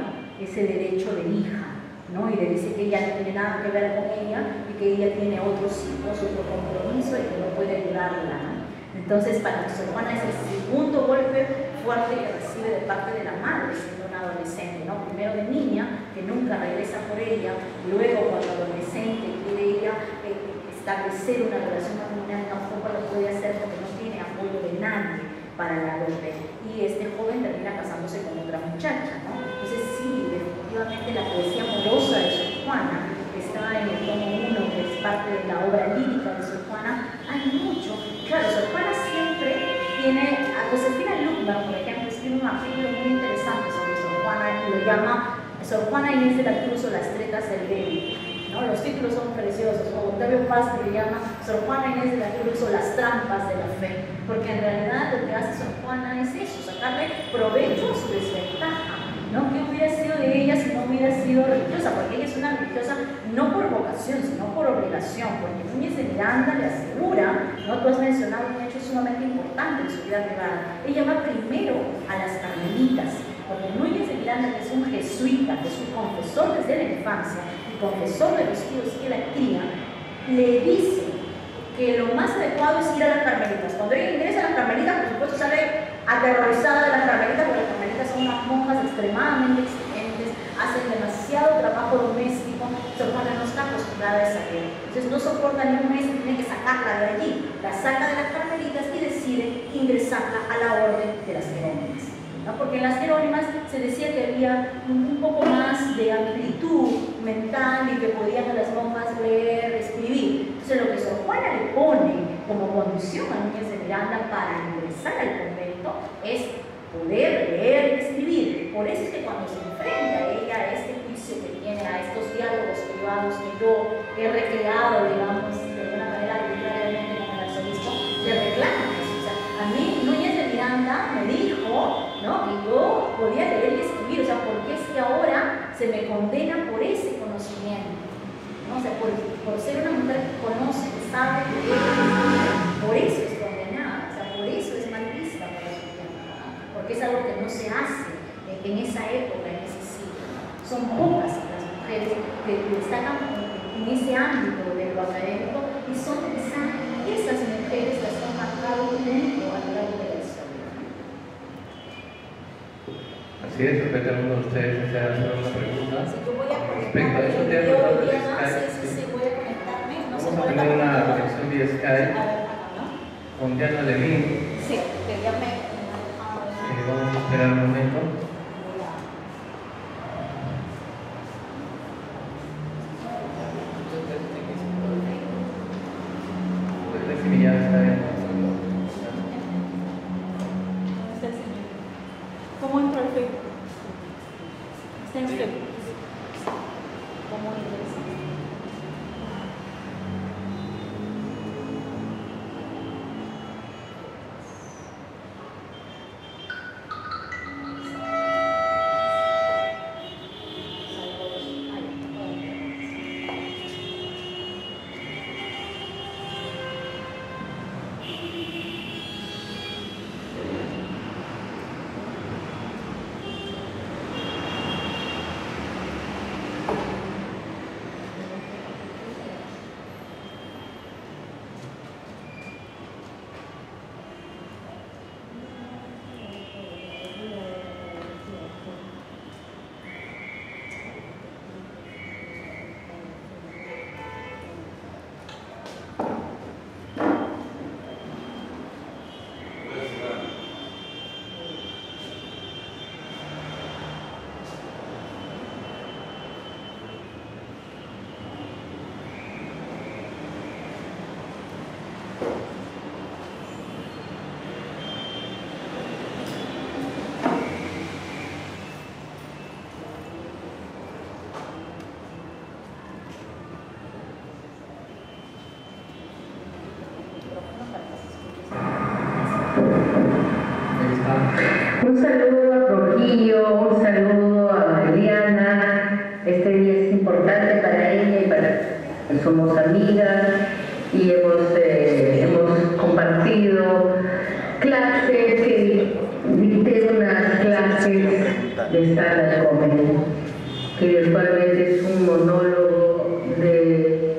Speaker 5: ese derecho de hija, ¿no? Y le dice que ella no tiene nada que ver con ella y que ella tiene otros hijos, otro compromiso y que no puede ayudarla, ¿no? Entonces, para Sor Juana es el segundo golpe fuerte que recibe de parte de la madre siendo una adolescente, ¿no? Primero de niña, que nunca regresa por ella, luego cuando adolescente quiere ella establecer una relación matrimonial, tampoco lo puede hacer porque no tiene apoyo de nadie para la golpe. Y este joven termina casándose con otra muchacha, ¿no? Entonces sí, definitivamente la poesía amorosa de Sor Juana, que está en el tomo 1, que es parte de la obra lírica de Sor Juana, hay mucho. Claro, Sor Juana siempre tiene, a Josefina Luckman, por ejemplo, escribe un artículo muy interesante sobre Sor Juana y lo llama Sor Juana Inés de la Cruz o las tretas del débil, ¿no? Los títulos son preciosos, como Octavio Paz que le llama Sor Juana Inés de la Cruz o las trampas de la fe, porque en realidad lo que hace Sor Juana es eso, sacarle provecho a su desventaja, ¿no? ¿Qué hubiera sido de ella si no hubiera sido religiosa? Porque ella es una religiosa no por vocación, sino por obligación, porque Núñez de Miranda le asegura, ¿no? Tú has mencionado un hecho sumamente importante en su vida privada. Ella va primero a las carmelitas, porque Núñez de Miranda, que es un jesuita, que es un confesor desde la infancia y confesor de los hijos que la cría, le dice que lo más adecuado es ir a las carmelitas. Cuando ella ingresa a las carmelitas, por supuesto sale aterrorizada de las carmelitas, porque las carmelitas son unas monjas extremadamente exigentes, hacen demasiado trabajo doméstico. Sor Juana no está acostumbrada a esa guerra, entonces no soporta ni un mes y tiene que sacarla de allí. La saca de las carmelitas y decide ingresarla a la orden de las Jerónimas, ¿no? Porque en las Jerónimas se decía que había un poco más de amplitud mental y que podían las monjas leer, escribir. Entonces lo que Sor Juana le pone como condición a Núñez de Miranda para ingresar al convento es poder leer y escribir. Por eso es que cuando se enfrenta a ella a este juicio que tiene, a estos diálogos privados que yo he recreado, digamos, de alguna manera arbitrariamente con el arzobispo, le reclama eso. O sea, a mí Núñez de Miranda me dijo, ¿no?, que yo podía leer y escribir. O sea, ¿por qué es que ahora se me condena por ese conocimiento? ¿No? O sea, por ser una mujer que conoce, que sabe, que lee, por eso es condenada. O sea, por eso es mal vista por la sociedad, porque es algo que no se hace en esa época, en ese siglo. Son pocas las mujeres que destacan en ese ámbito de lo académico y son esas mujeres las que han marcado un mundo a lo largo de la historia.
Speaker 1: Así es, respecto a alguno de ustedes desea hacer una pregunta.
Speaker 4: Si yo voy a
Speaker 1: Respecto a eso, te
Speaker 4: conectarme,
Speaker 1: hablo
Speaker 4: yo
Speaker 1: de
Speaker 4: no sé
Speaker 1: Skype.
Speaker 4: si voy a conectarme, no sé
Speaker 1: Vamos a
Speaker 4: cuál es
Speaker 1: tener
Speaker 4: la
Speaker 1: una conexión vía Skype
Speaker 4: ¿no?
Speaker 1: con Diana Levin.
Speaker 4: Sí, que ya me
Speaker 1: Vamos a esperar un momento. Ya está bien.
Speaker 4: ¿Cómo entró el Facebook? Está en Facebook. ¿Cómo ingresa?
Speaker 3: Un saludo a Trujillo, un saludo a Eliana. Este día es importante para ella y para somos amigas y hemos compartido clases, dicté unas clases de stand-up comedy. que usualmente es un monólogo de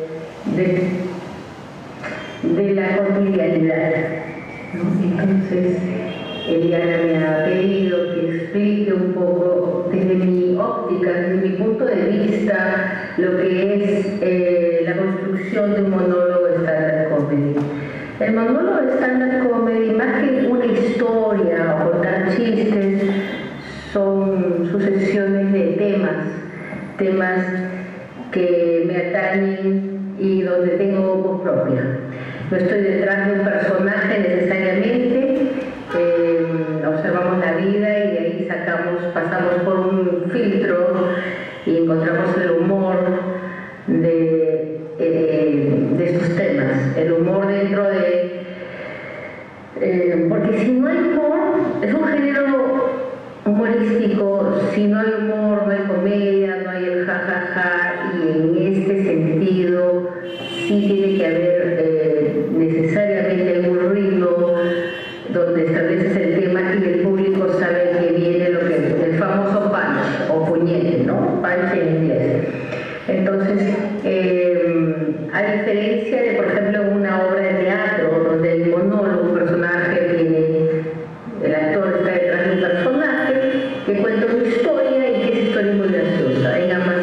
Speaker 3: la cotidianidad, ¿no? Entonces, Eliana me ha pedido que explique un poco desde mi óptica, desde mi punto de vista, lo que es la construcción de un monólogo stand-up comedy. El monólogo stand-up comedy, más que una historia o contar chistes, son sucesiones de temas que me atañen y donde tengo voz propia. No estoy detrás de un personaje necesariamente, observamos la vida y de ahí pasamos por un filtro y encontramos el humor de estos temas, el humor dentro de... porque si no hay humor, es un género humorístico, si no hay humor, no hay comedia, no hay el jajaja, y en este sentido sí tiene que haber necesariamente algún ritmo donde estableces el tema y el público sabe que viene lo que es el famoso punch o puñete, ¿no? Punch en inglés. Entonces, a diferencia de, por ejemplo, una obra de teatro donde el monólogo, un personaje viene, el actor está detrás de un personaje que cuenta una historia y que esa historia es muy graciosa.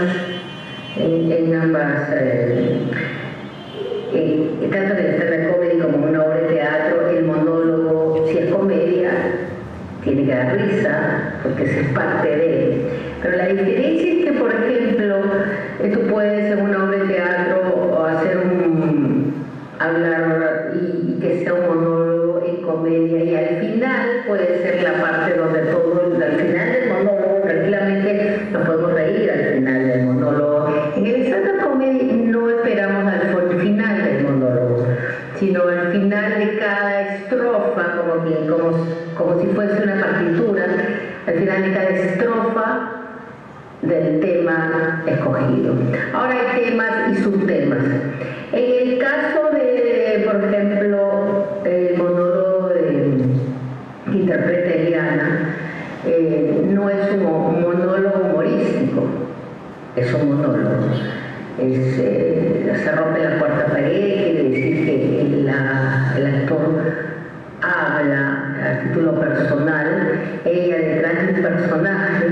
Speaker 3: Tanto en el stand-up comedy como en una obra de teatro, el monólogo, si es comedia, tiene que dar risa, porque eso es parte de él. Pero la diferencia es que, por ejemplo, tú puedes en una obra de teatro hacer hablar y que sea un monólogo en comedia, y al final puede ser la parte donde al final del monólogo, tranquilamente nos podemos reír al final del monólogo. En el stand-up comedy no esperamos al final del monólogo, sino al final de cada estrofa, como si fuese una partitura, al final de cada estrofa del tema escogido. Ahora hay temas y subtemas. En el caso de, por ejemplo, el monólogo que interpreta Eliana, no es un monólogo humorístico, es un monólogo. Se rompe la cuarta pared, quiere decir que el actor habla a título personal, ella detrás de un personaje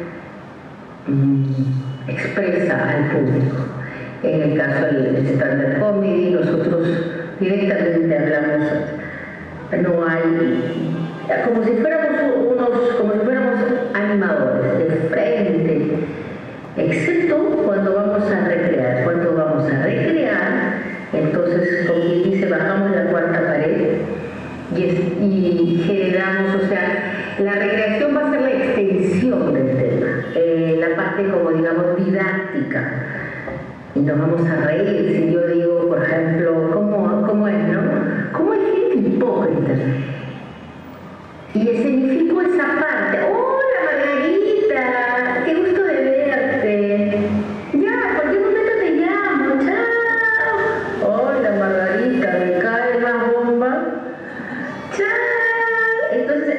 Speaker 3: expresa al público. En el caso del stand-up comedy, nosotros directamente hablamos, no hay, como si fuéramos animadores de frente, excepto cuando vamos a recrear. Cuando vamos a recrear, entonces, como quien dice, bajamos la cuarta pared y generamos, o sea, la recreación va a ser la extensión del tema, la parte como digamos didáctica, y nos vamos a reír. Si yo digo, por ejemplo, ¿cómo es, no? ¿Cómo hay gente hipócrita? Y escenifico esa parte. ¡Hola, Margarita! ¡Qué gusto de verte! Ya, cualquier momento te llamo. ¡Chao! ¡Hola, Margarita! ¿Me cae la bomba? ¡Chao! Entonces,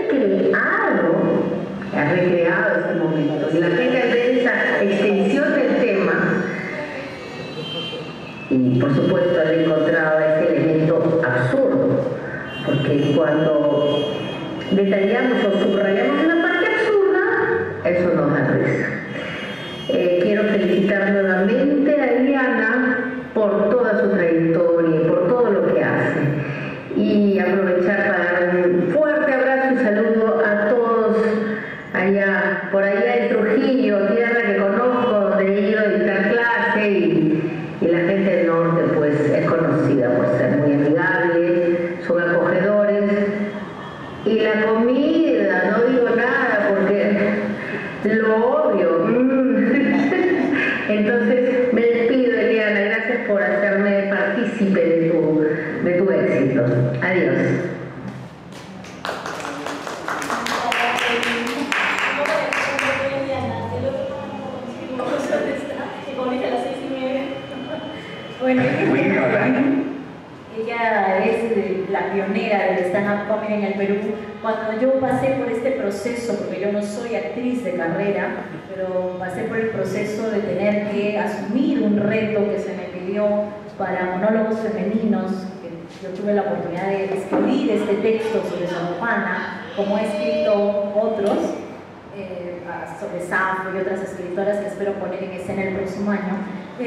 Speaker 3: he recreado ese momento. Y la gente al ver esa extensión del tema, y por supuesto he encontrado ese elemento absurdo, porque cuando detallamos o subrayamos una parte absurda, eso nos da risa. Quiero felicitar nuevamente a Eliana por toda su trayectoria y por todo lo que hace, y aprovechar para dar un fuerte abrazo y saludo a todos por allá en Trujillo, tierra que conozco, donde he ido a dictar clase, y la gente del norte pues es conocida por ser muy amigable, son acogedores, y la comida, no digo nada porque lo obvio. Entonces me despido, Eliana, gracias por hacerme partícipe de tu éxito. Adiós.
Speaker 5: Bueno, ella es la pionera del stand-up comedy en el Perú. cuando yo pasé por este proceso, porque yo no soy actriz de carrera, pero pasé por el proceso de tener que asumir un reto que se me pidió para monólogos femeninos, que yo tuve la oportunidad de escribir este texto sobre Sor Juana, como he escrito otros, sobre Safo y otras escritoras que espero poner en escena el próximo año.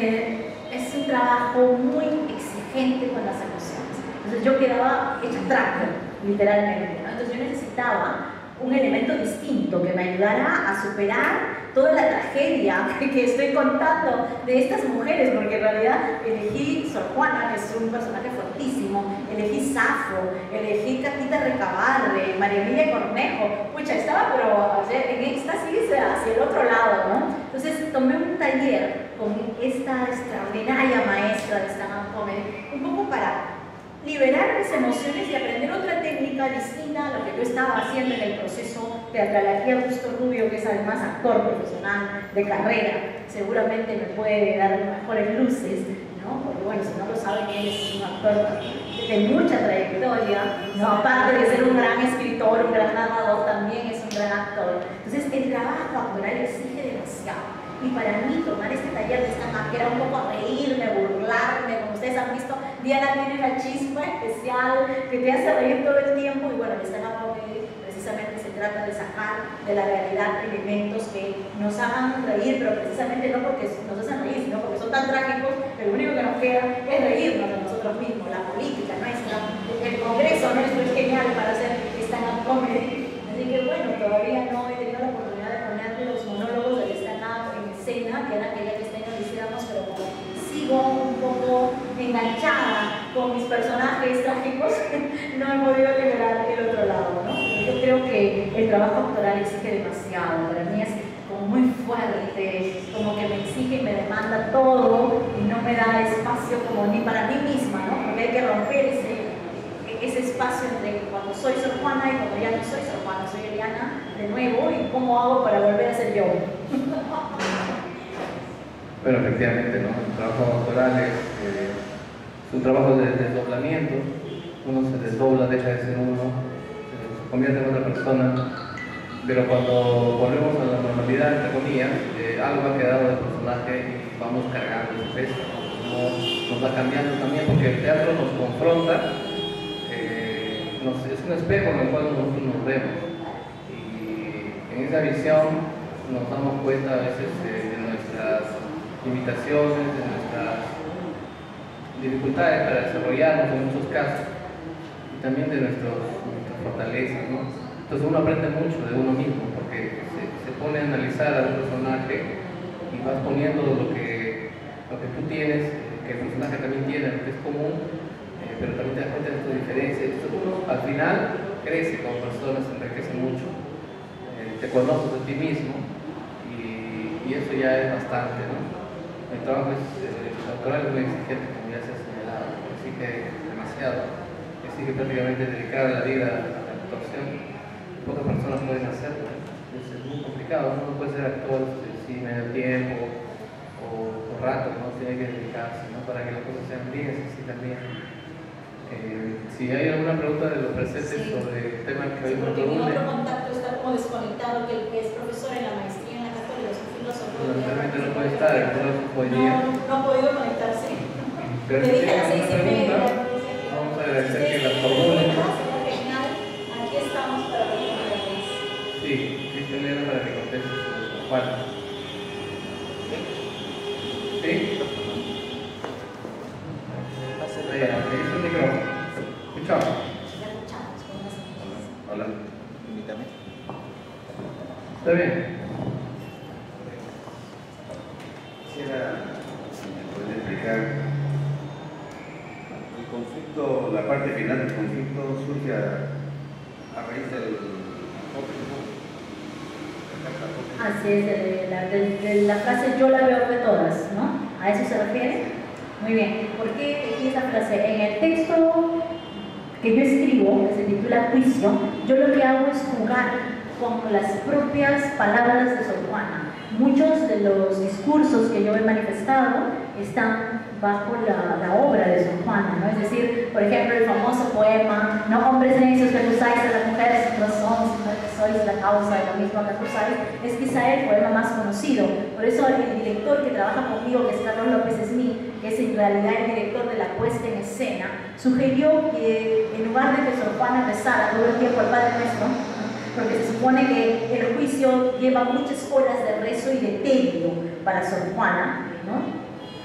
Speaker 5: Es un trabajo muy exigente con las emociones. Entonces yo quedaba hecha trapo, literalmente, ¿no? Entonces yo necesitaba un elemento distinto que me ayudara a superar toda la tragedia que estoy contando de estas mujeres, porque en realidad elegí Sor Juana, que es un personaje fuertísimo, elegí Safo, elegí Catita Recabarre, María Emilia Cornejo, pucha, estaba pero en éxtasis hacia el otro lado, ¿no? Entonces tomé un taller con esta extraordinaria maestra de stand-up comedy, un poco para liberar mis emociones y aprender otra técnica distinta a lo que yo estaba haciendo en el proceso teatral. Aquí Augusto Rubio, que es además actor profesional de carrera, seguramente me puede dar mejores luces, ¿no? Porque bueno, si no lo saben, él es un actor de mucha trayectoria, ¿no? Aparte de ser un gran escritor, un gran narrador, también es un gran actor. Entonces el trabajo actoral exige demasiado. Y para mí tomar este taller de stand-up, que era un poco reírme, burlarme, como ustedes han visto, Diana tiene una chispa especial que te hace reír todo el tiempo, y bueno, el stand-up comedy precisamente se trata de sacar de la realidad elementos que nos hagan reír, pero precisamente no porque nos hacen reír, sino porque son tan trágicos que lo único que nos queda es reírnos de nosotros mismos. La política nuestra, el Congreso nuestro es genial para hacer stand-up comedy. Así que bueno, todavía no he tenido la oportunidad de ponerle los monólogos del stand-up en escena. Diana quería que este año lo hiciéramos, pero como sigo un poco enganchada con mis personajes trágicos, no he podido liberar el otro lado, ¿no? Yo creo que el trabajo actoral exige demasiado. Para mí es como muy fuerte, como que me exige y me demanda todo y no me da espacio como ni para mí misma, ¿no? Porque hay que romper ese espacio entre cuando soy Sor Juana y cuando ya no soy Sor Juana, soy Eliana de nuevo, y cómo hago para volver a ser yo.
Speaker 1: Bueno, efectivamente, ¿no? El trabajo actoral es un trabajo de desdoblamiento. Uno se desdobla, deja de ser uno, se convierte en otra persona, pero cuando volvemos a la normalidad, entre comillas, algo ha quedado del personaje y vamos cargando ese peso, ¿no? Nos va cambiando también, porque el teatro nos confronta, es un espejo en el cual nosotros nos vemos, y en esa visión nos damos cuenta a veces de nuestras limitaciones, de nuestras dificultades para desarrollarnos en muchos casos, y también de nuestras fortalezas, ¿no? Entonces uno aprende mucho de uno mismo, porque se pone a analizar al personaje y vas poniendo lo que tú tienes, que el personaje también tiene, lo que es común, pero también te das cuenta de tus diferencias. Entonces uno al final crece como persona, se enriquece mucho, te conoces a ti mismo, y eso ya es bastante, ¿no? El trabajo actoral es muy exigente, como ya se ha señalado, exige demasiado, exige prácticamente dedicar la vida a la actuación. Pocas personas pueden hacerlo, es muy complicado, uno no puede ser actor sin medio tiempo o rato, ¿no? Tiene que dedicarse, ¿no? Para que las cosas sean bien, se necesitan bien. Si hay alguna pregunta de los presentes sobre el tema que hoy nos
Speaker 4: porque mi
Speaker 1: reúne.
Speaker 4: otro contacto está como desconectado, que el que es profesor en la maestría en la Católica, es un filósofo.
Speaker 1: Realmente no puede estar, el filósofo hoy día.
Speaker 4: No ha podido conectarse.
Speaker 1: Pero
Speaker 4: Le
Speaker 1: si
Speaker 4: dije a las
Speaker 1: tiene
Speaker 4: 6:30.
Speaker 1: vamos a agradecer que las formulen.
Speaker 4: Genial, aquí estamos para responderles.
Speaker 1: Sí, Cristian Lera para que conteste su Juan. ¿Sí? Ahí está el micrófono. Escuchamos.
Speaker 6: Hola, invítame.
Speaker 1: ¿Está bien?
Speaker 6: Quisiera, si me puede explicar, el conflicto, la parte final del conflicto surge a raíz del
Speaker 5: Así es, de la frase yo la veo de todas, ¿no? ¿A eso se refiere? Muy bien. ¿Por qué elegí esa frase? En el texto que yo escribo, que se titula Juicio, yo lo que hago es jugar con las propias palabras de Sor Juana. Muchos de los discursos que yo he manifestado están bajo la obra de Sor Juana, ¿no? Es decir, por ejemplo, el famoso poema, no hombres necios que acusáis a las mujeres sin razón, sino que sois la causa de lo mismo que acusáis, es quizá el poema más conocido. Por eso el director que trabaja conmigo, que es Carlos López Smith, que es en realidad el director de la puesta en escena, sugirió que en lugar de que Sor Juana rezara todo el tiempo al Padre Nuestro, porque se supone que el juicio lleva muchas horas de rezo y de tedio para Sor Juana, ¿no?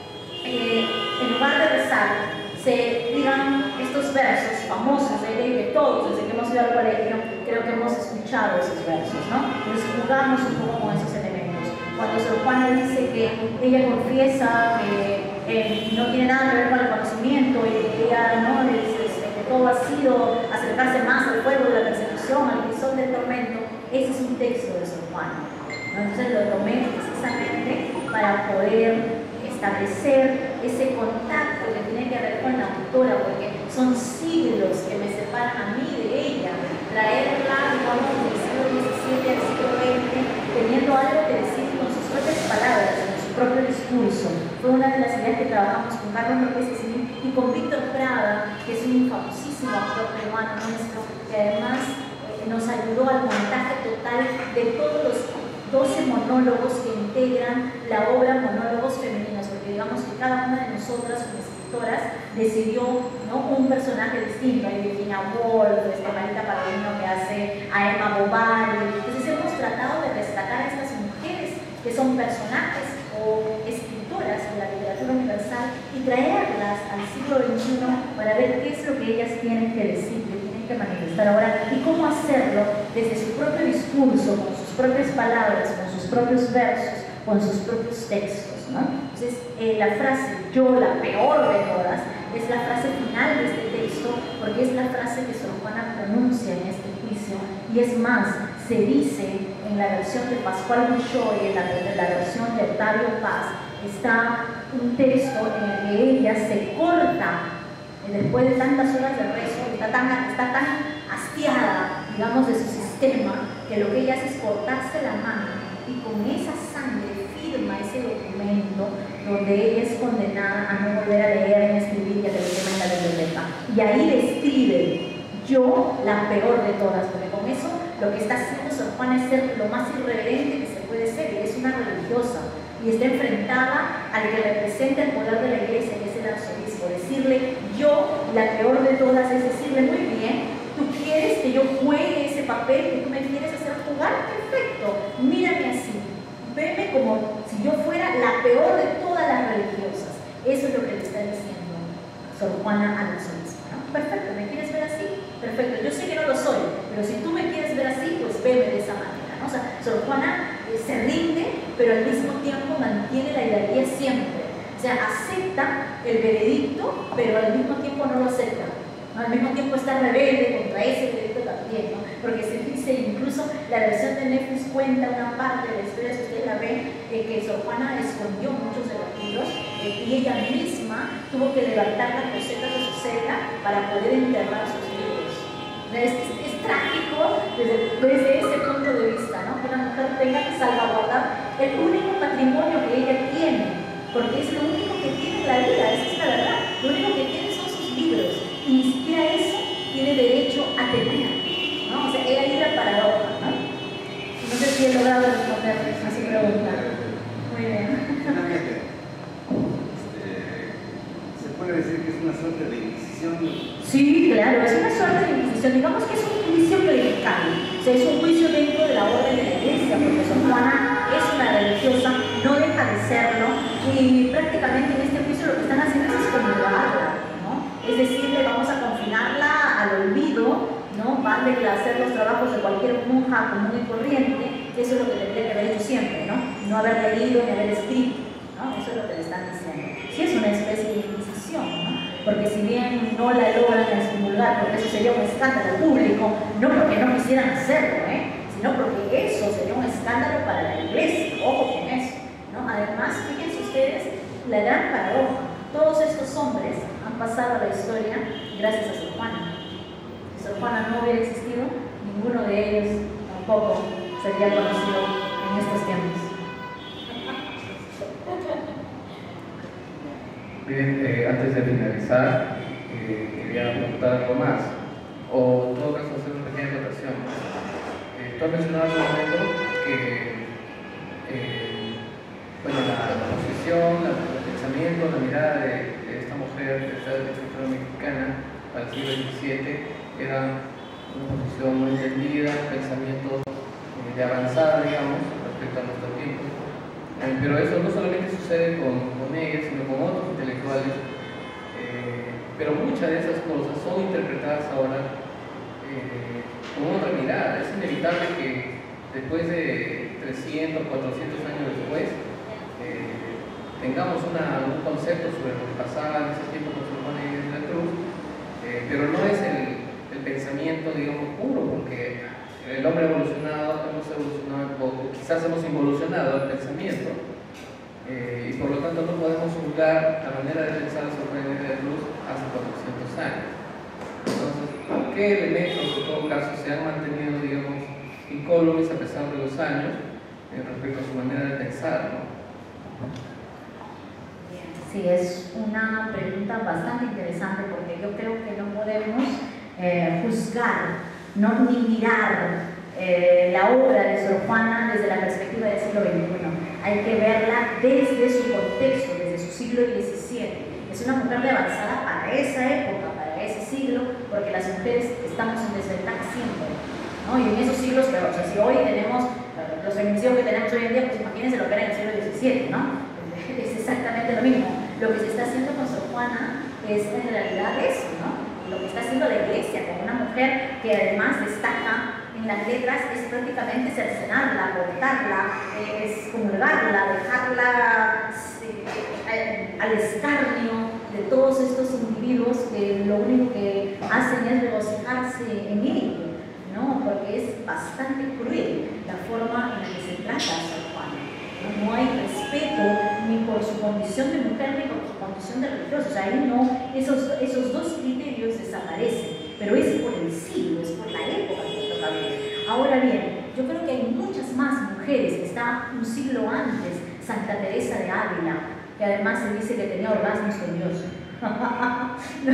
Speaker 5: En lugar de rezar, se digan estos versos famosos de ella y que todos, desde que hemos ido al colegio, creo que hemos escuchado esos versos, ¿no? Entonces jugamos un poco con esos elementos. Cuando Sor Juana dice que ella confiesa que no tiene nada que ver con el conocimiento y que ella, ¿no?, que todo ha sido acercarse más al fuego de la persecución, al crisol del tormento, ese es un texto de Sor Juana, ¿no? Entonces lo tomé precisamente para poder establecer ese contacto que tiene que ver con la autora, porque son siglos que me separan a mí de ella, traerla, digamos, del siglo XVII al siglo XX, teniendo algo que decir con sus propias palabras, con su propio discurso. Fue una de las ideas que trabajamos con Carlos López Smith y con Víctor Prada, que es un famosísimo actor peruano nuestro, que además nos ayudó al montaje total de todos los 12 monólogos que integran la obra Monólogos Femeninos, porque digamos que cada una de nosotras como escritoras decidió, ¿no?, un personaje distinto. Hay Virginia Woolf, Marita Palomino que hace a Emma Bovary. Entonces hemos tratado de destacar a estas mujeres que son personajes o escritoras de la literatura universal y traerlas al siglo XXI para ver qué es lo que ellas tienen que decir, que tienen que manifestar ahora y cómo hacerlo desde su propio discurso, con sus propias palabras, con sus propios versos, con sus propios textos, ¿no? Entonces, la frase "yo, la peor de todas", es la frase final de este texto, porque es la frase que Sor Juana pronuncia en este juicio, y es más, se dice en la versión de Pascual Buchoy y en la versión de Octavio Paz, está un texto en el que ella se corta después de tantas horas de rezo, está tan hastiada, digamos, de su sistema, que lo que ella hace es cortarse la mano y con esa sangre firma ese documento donde ella es condenada a no volver a leer ni a escribir y a que lo quemen en la biblioteca. Y ahí describe "yo, la peor de todas", porque con eso lo que está haciendo Sor Juana es ser lo más irreverente que se puede ser, y es una religiosa y está enfrentada al que representa el poder de la iglesia, que es el arzobispo. Decirle "yo, la peor de todas" es decirle: muy bien, tú quieres que yo juegue ese papel que tú me quieres hacer jugar, perfecto, mírame así, veme como si yo fuera la peor de todas las religiosas. Eso es lo que le está diciendo Sor Juana al arzobispo, ¿no? Perfecto, ¿me quieres ver así? Perfecto, yo sé que no lo soy, pero si tú me quieres ver así, pues veme de esa manera, ¿no? O sea, Sor Juana se rinde, pero al mismo tiempo mantiene la hidalguía siempre. O sea, acepta el veredicto, pero al mismo tiempo no lo acepta, ¿no? Al mismo tiempo está rebelde contra ese veredicto también, ¿no? Porque se dice, incluso la versión de Netflix cuenta una parte de la historia, si ustedes la ven, que Sor Juana escondió muchos de los libros y ella misma tuvo que levantar las rosetas de su celda para poder enterrar sus libros. Es trágico desde ese punto de vista, ¿no? Que una mujer tenga que salvaguardar el único patrimonio que ella tiene, porque es lo único que tiene en la vida, esa es la verdad. Lo único que tiene son sus libros, y ni siquiera eso tiene derecho a tener, ¿no? O sea, ella es la paradoja, ¿no? No sé si he logrado responder a su pregunta. Muy bien.
Speaker 6: ¿Se puede decir que es una suerte de inquisición?
Speaker 5: Sí, claro, es una suerte de inquisición. Digamos que es un juicio clerical, o sea, es un juicio dentro de la orden de la iglesia, porque Sor Juana es una religiosa, no deja de serlo, y prácticamente en este juicio lo que están haciendo es excomulgarla, ¿no? Es decir, vamos a confinarla al olvido, ¿no? Van de hacer los trabajos de cualquier monja común y corriente, que eso es lo que tendría que haber hecho siempre, ¿no? No haber leído ni haber escrito, ¿no? Eso es lo que le están diciendo. Sí, es una especie de inquisición, ¿no? Porque si bien no la logran excomulgar, porque eso sería un escándalo público, no porque no quisieran hacerlo, sino porque eso sería un escándalo para la iglesia, ojo con eso, ¿no? Además, fíjense ustedes la gran paradoja, todos estos hombres han pasado a la historia gracias a Sor Juana. Si Sor Juana no hubiera existido, ninguno de ellos tampoco sería conocido en estos tiempos.
Speaker 1: Bien, antes de finalizar, quería preguntar algo más, o en todo caso hacer una pequeña acotación. Tú has mencionado hace un momento que bueno, la posición, el pensamiento, la mirada de esta mujer, de esta escritora mexicana al siglo XVII era una posición muy entendida, un pensamiento de avanzada, digamos, respecto a nuestro tiempo. Pero eso no solamente sucede con ella, sino con otros intelectuales. Pero muchas de esas cosas son interpretadas ahora con otra mirada. Es inevitable que después de 300, 400 años después tengamos un concepto sobre lo que pasaba en ese tiempo con Sor Juana Inés de la Cruz, pero no es el pensamiento, digamos, puro, porque el hombre ha evolucionado, hemos evolucionado un poco, quizás hemos involucionado el pensamiento, y por lo tanto no podemos juzgar la manera de pensar de Sor Juana Inés de la Cruz hace 400 años. Entonces, ¿qué elementos en todo caso se han mantenido, digamos, incólumes a pesar de los años respecto a su manera de pensar, ¿no?
Speaker 5: Sí, es una pregunta bastante interesante porque yo creo que no podemos juzgar, no ni mirar la obra de Sor Juana desde la perspectiva del siglo XXI. Hay que verla desde su contexto, desde su siglo XVII. Es una mujer de avanzada para esa época, para ese siglo, porque las mujeres estamos en desventaja siempre, ¿no? Y en esos siglos, pero o sea, si hoy tenemos los feminicidios que tenemos hoy en día, pues imagínense lo que era en el siglo XVII, ¿no? Es exactamente lo mismo. Lo que se está haciendo con Sor Juana es en realidad eso, ¿no? Lo que está haciendo la Iglesia con una mujer que además destaca en las letras es prácticamente cercenarla, abortarla, excomulgarla, dejarla al escarnio de todos estos individuos que lo único que hacen es regocijarse en ello, ¿no? Porque es bastante cruel la forma en la que se trata a Sor Juana. No hay respeto ni por su condición de mujer ni por su condición de religiosa. O sea, ahí no, esos dos criterios desaparecen, pero es por el siglo, es por la época que toca vivir. Ahora bien, yo creo que hay muchas más mujeres, está un siglo antes, Santa Teresa de Ávila, que además se dice que tenía orgasmos con Dios. No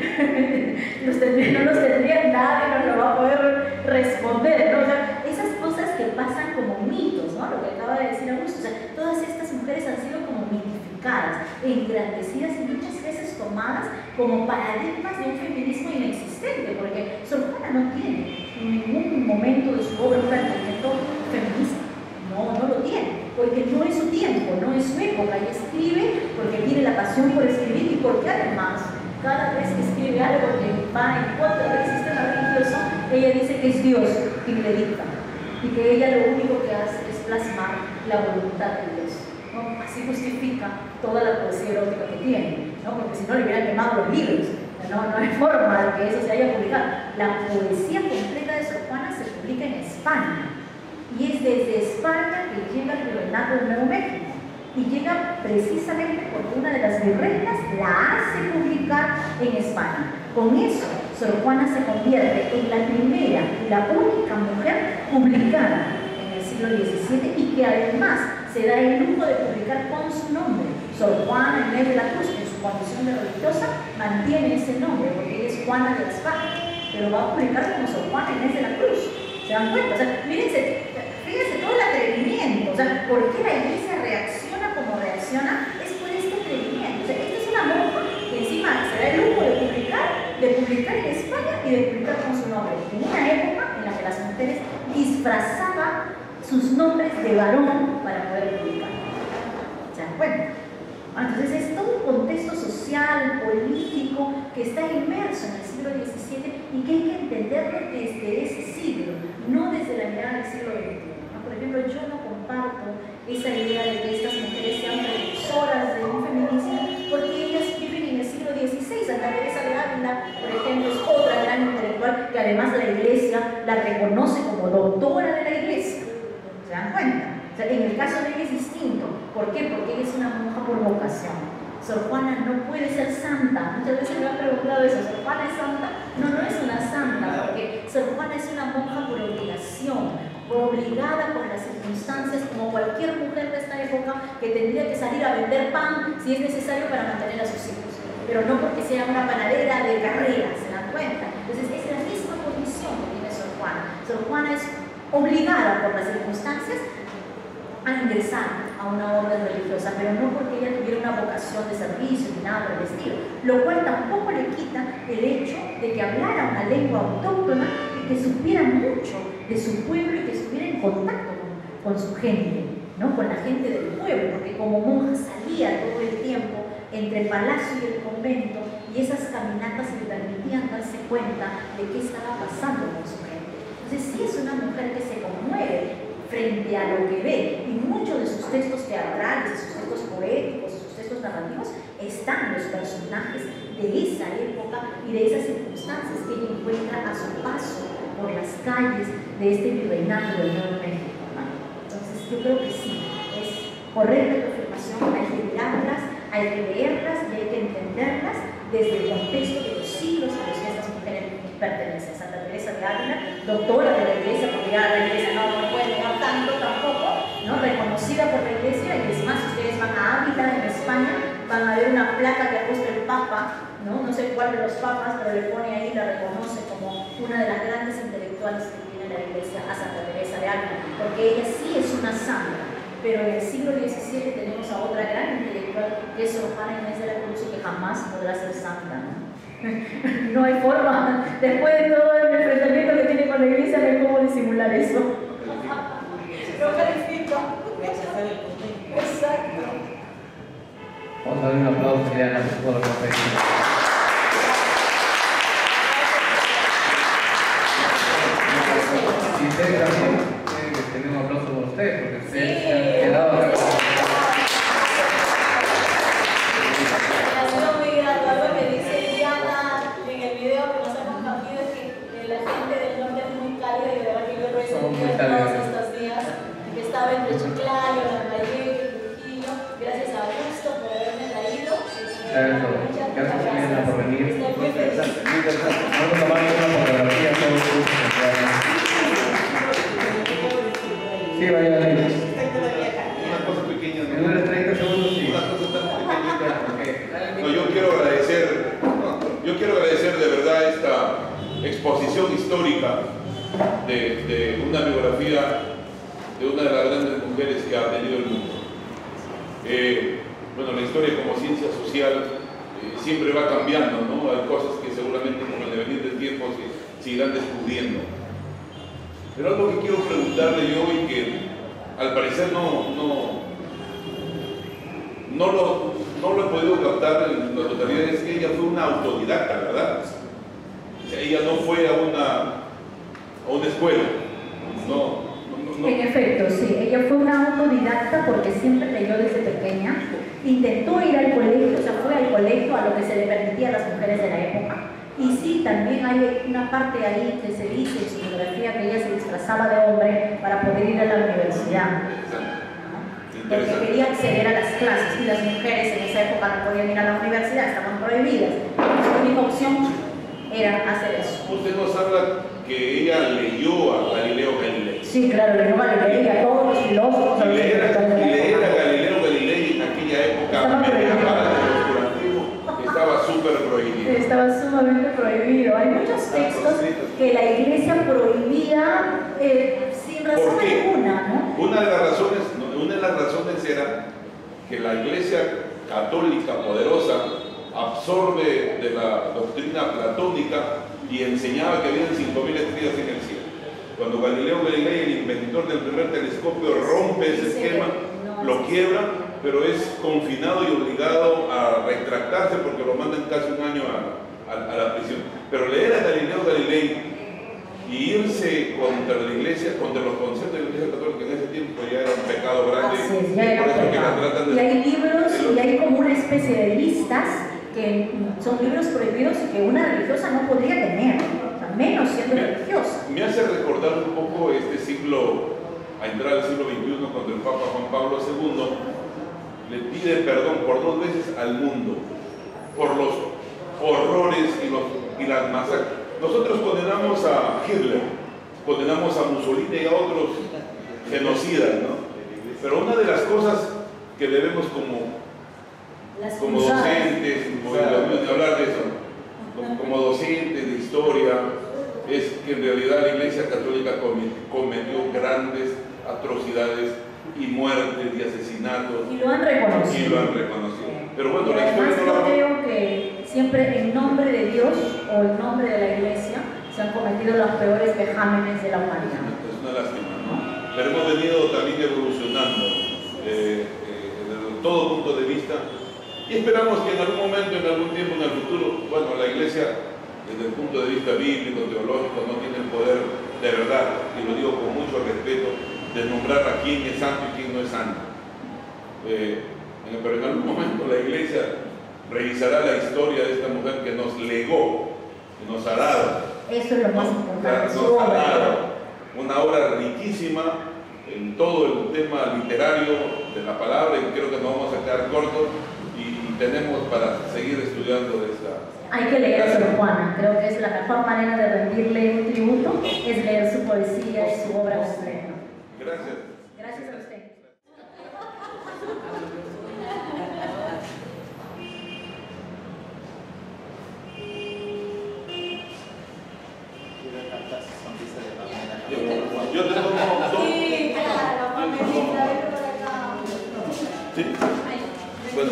Speaker 5: los tendría, nadie nos lo va a poder responder, ¿no? O sea, esas cosas que pasan como mitos, ¿no? Lo que acaba de decir Augusto, o sea, todas estas mujeres han sido como mitificadas, engrandecidas y muchas veces tomadas como paradigmas de un feminismo inexistente, porque Sor Juana no tiene en ningún momento de su obra un planteamiento feminista. No lo tiene, porque no es su tiempo, no es su época. Ella escribe porque tiene la pasión por escribir y porque además, cada vez que escribe algo que va en contra del sistema religioso, ella dice que es Dios quien le dicta y que ella lo único que hace es plasmar la voluntad de Dios, ¿no? Así justifica toda la poesía erótica que tiene, ¿no? Porque si no le hubieran quemado los libros, no hay forma de que eso se haya publicado. La poesía completa de Sor Juana se publica en España. Y es desde España que llega el virreinato de Nuevo México. Y llega precisamente porque una de las virreinas la hace publicar en España. Con eso, Sor Juana se convierte en la primera y la única mujer publicada en el siglo XVII y que además se da el lujo de publicar con su nombre. Sor Juana Inés de la Cruz, en su condición de religiosa, mantiene ese nombre porque ella es Juana de las Pajas, pero va a publicar como Sor Juana Inés de la Cruz. ¿Se dan cuenta? O sea, fíjense todo el atrevimiento. O sea, ¿por qué la Iglesia reacciona como reacciona? Es por este atrevimiento. O sea, esta es una monja que encima se da el lujo de publicar en España y de publicar con su nombre. En una época en la que las mujeres disfrazaban sus nombres de varón para poder publicar. ¿Se dan cuenta? Entonces es todo un contexto social, político, que está inmerso en el siglo XVII y que hay que entenderlo desde ese siglo, no desde la mirada del siglo XXI. Por ejemplo, yo no comparto esa idea de que estas mujeres sean predecesores de un feminismo porque ellas viven en el siglo XVI. Santa Teresa de Ávila, por ejemplo, es otra gran intelectual que además la Iglesia la reconoce como doctora de la Iglesia. ¿Se dan cuenta? O sea, en el caso de ella es distinto. ¿Por qué? Porque ella es una monja por vocación. Sor Juana no puede ser santa. Muchas veces me han preguntado eso. ¿Sor Juana es santa? No es una santa, porque Sor Juana es una monja por obligación, obligada por las circunstancias, como cualquier mujer de esta época que tendría que salir a vender pan si es necesario para mantener a sus hijos, pero no porque sea una panadera de carrera, ¿se dan cuenta? Entonces es la misma condición que tiene Sor Juana. Sor Juana es obligada por las circunstancias a ingresar a una orden religiosa, pero no porque ella tuviera una vocación de servicio ni nada por el estilo, lo cual tampoco le quita el hecho de que hablara una lengua autóctona y que supiera mucho de su pueblo y que estuviera en contacto con su gente, ¿no? Con la gente del pueblo, porque como monja salía todo el tiempo entre el palacio y el convento, y esas caminatas le permitían darse cuenta de qué estaba pasando con su gente. Entonces sí es una mujer que se conmueve frente a lo que ve, y muchos de sus textos teatrales, de sus textos poéticos, de sus textos narrativos, están los personajes de esa época y de esas circunstancias que ella encuentra a su paso por las calles de este virreinato del Nuevo México, ¿no? Entonces yo creo que sí, es correcta tu afirmación, hay que mirarlas, hay que leerlas y hay que entenderlas desde el contexto de los siglos a los que estas mujeres pertenecen. Santa Teresa de Ávila, doctora de la Iglesia, porque ya la Iglesia no puede negar tanto tampoco, ¿no? Reconocida por la Iglesia, y es más, si ustedes van a Ávila, en España, van a ver una placa que ha puesto el Papa, no sé cuál de los papas, pero le pone ahí, la reconoce como una de las grandes intelectuales que tiene la Iglesia a Santa Teresa de Ávila, porque ella sí es una santa. Pero en el siglo XVII tenemos a otra gran intelectual que es Sor Juana Inés de la Cruz y que jamás podrá ser santa, ¿no? No hay forma, después de todo el enfrentamiento que tiene con la Iglesia, no hay cómo disimular eso. No califica. Exacto.
Speaker 1: Vamos a dar un aplauso a Eliana por todo lo que ha hecho. Y ustedes también tienen que tener un aplauso por ustedes, porque ustedes se han quedado acá.
Speaker 4: Ha sido muy grato. Algo que dice Diana en el video que nos ha compartido es que la gente del norte es muy cálida, y de verdad que yo lo he sentido todos estos días, que estaba entre Chiclayo, Lambayeque, Trujillo. Gracias a Augusto por haberme traído.
Speaker 1: Gracias Eliana por venir.
Speaker 4: Estoy muy feliz.
Speaker 1: Vamos a tomar una fotografía todos juntos. Sí, vaya a ir.
Speaker 6: Una cosa pequeña,
Speaker 1: En unos 30 segundos, sí.
Speaker 6: Una cosa tan pequeñita. No, yo quiero agradecer de verdad esta exposición histórica de una biografía de una de las grandes mujeres que ha tenido el mundo. Bueno, la historia como ciencia social siempre va cambiando, ¿no? Hay cosas que seguramente con el devenir del tiempo se irán descubriendo. Pero algo que quiero preguntarle yo y que al parecer no lo he podido captar en la totalidad, es que ella fue una autodidacta, ¿verdad? O sea, ella no fue a una escuela. No.
Speaker 5: En efecto, sí, ella fue una autodidacta porque siempre leyó desde pequeña, intentó ir al colegio, o sea, fue al colegio a lo que se le permitía a las mujeres de la época. Y sí, también hay una parte ahí que se dice en su biografía que ella se disfrazaba de hombre para poder ir a la universidad, ¿no? Porque quería acceder a las clases, y las mujeres en esa época no podían ir a la universidad, estaban prohibidas. Su única opción era hacer eso.
Speaker 6: Usted nos habla que ella leyó a Galileo Galilei.
Speaker 5: Sí, claro, leyó a Galilei y a todos los filósofos.
Speaker 6: Y leer a Galileo Galilei en aquella época medieval del oscurantismo estaba súper prohibido.
Speaker 5: Estaba sumamente prohibido. Hay muchos textos que la Iglesia prohibía sin razón alguna, ¿no?
Speaker 6: Una de las razones era que la Iglesia católica poderosa absorbe de la doctrina platónica y enseñaba que habían 5.000 estrellas en el cielo. Cuando Galileo Galilei, el inventor del primer telescopio, rompe ese esquema, lo quiebra, pero es confinado y obligado a retractarse porque lo mandan casi un año a la prisión. Pero leer a Galileo Galilei y irse contra la Iglesia, contra los conceptos de la Iglesia Católica en ese tiempo ya era un pecado grande.
Speaker 5: Así es, ya era un pecado. Y hay libros y hay como una especie de listas que son libros prohibidos y que una religiosa no podría tener, o sea, menos siendo religiosa.
Speaker 6: Me hace recordar un poco este siglo, a entrar al siglo XXI, cuando el Papa Juan Pablo II le pide perdón por 2 veces al mundo por los horrores y las masacres. Nosotros condenamos a Hitler, condenamos a Mussolini y a otros genocidas, ¿no? Pero una de las cosas que debemos como docentes, hablar de eso, como docentes de historia, es que en realidad la Iglesia Católica cometió grandes atrocidades y muertes y asesinatos.
Speaker 5: Y lo han reconocido.
Speaker 6: Pero bueno,
Speaker 5: y además yo creo que siempre en nombre de Dios o en nombre de la Iglesia se han cometido los peores vejámenes de la humanidad.
Speaker 6: Es una lástima, ¿no? Pero hemos venido también evolucionando desde todo punto de vista y esperamos que en algún momento, en algún tiempo, en el futuro, bueno, la Iglesia desde el punto de vista bíblico, teológico, no tiene el poder de verdad, y lo digo con mucho respeto, de nombrar a quién es santo y quién no es santo. Pero en algún momento la Iglesia revisará la historia de esta mujer que nos legó, que nos ha dado.
Speaker 5: Eso es lo más importante.
Speaker 6: Nos ha dado una obra riquísima en todo el tema literario de la palabra, y creo que nos vamos a quedar cortos y tenemos para seguir estudiando de esta.
Speaker 5: Hay que leer a Sor Juana, creo que es la mejor manera de rendirle un tributo, es leer su poesía y su obra completa.
Speaker 6: Gracias.
Speaker 5: Gracias a usted.
Speaker 6: Yo te tomo dos.
Speaker 4: Sí, claro, Pamelita, vete por acá.
Speaker 6: Sí. Bueno.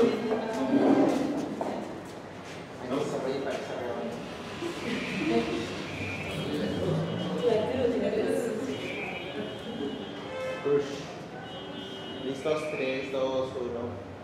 Speaker 7: Listos, 3, 2, 1.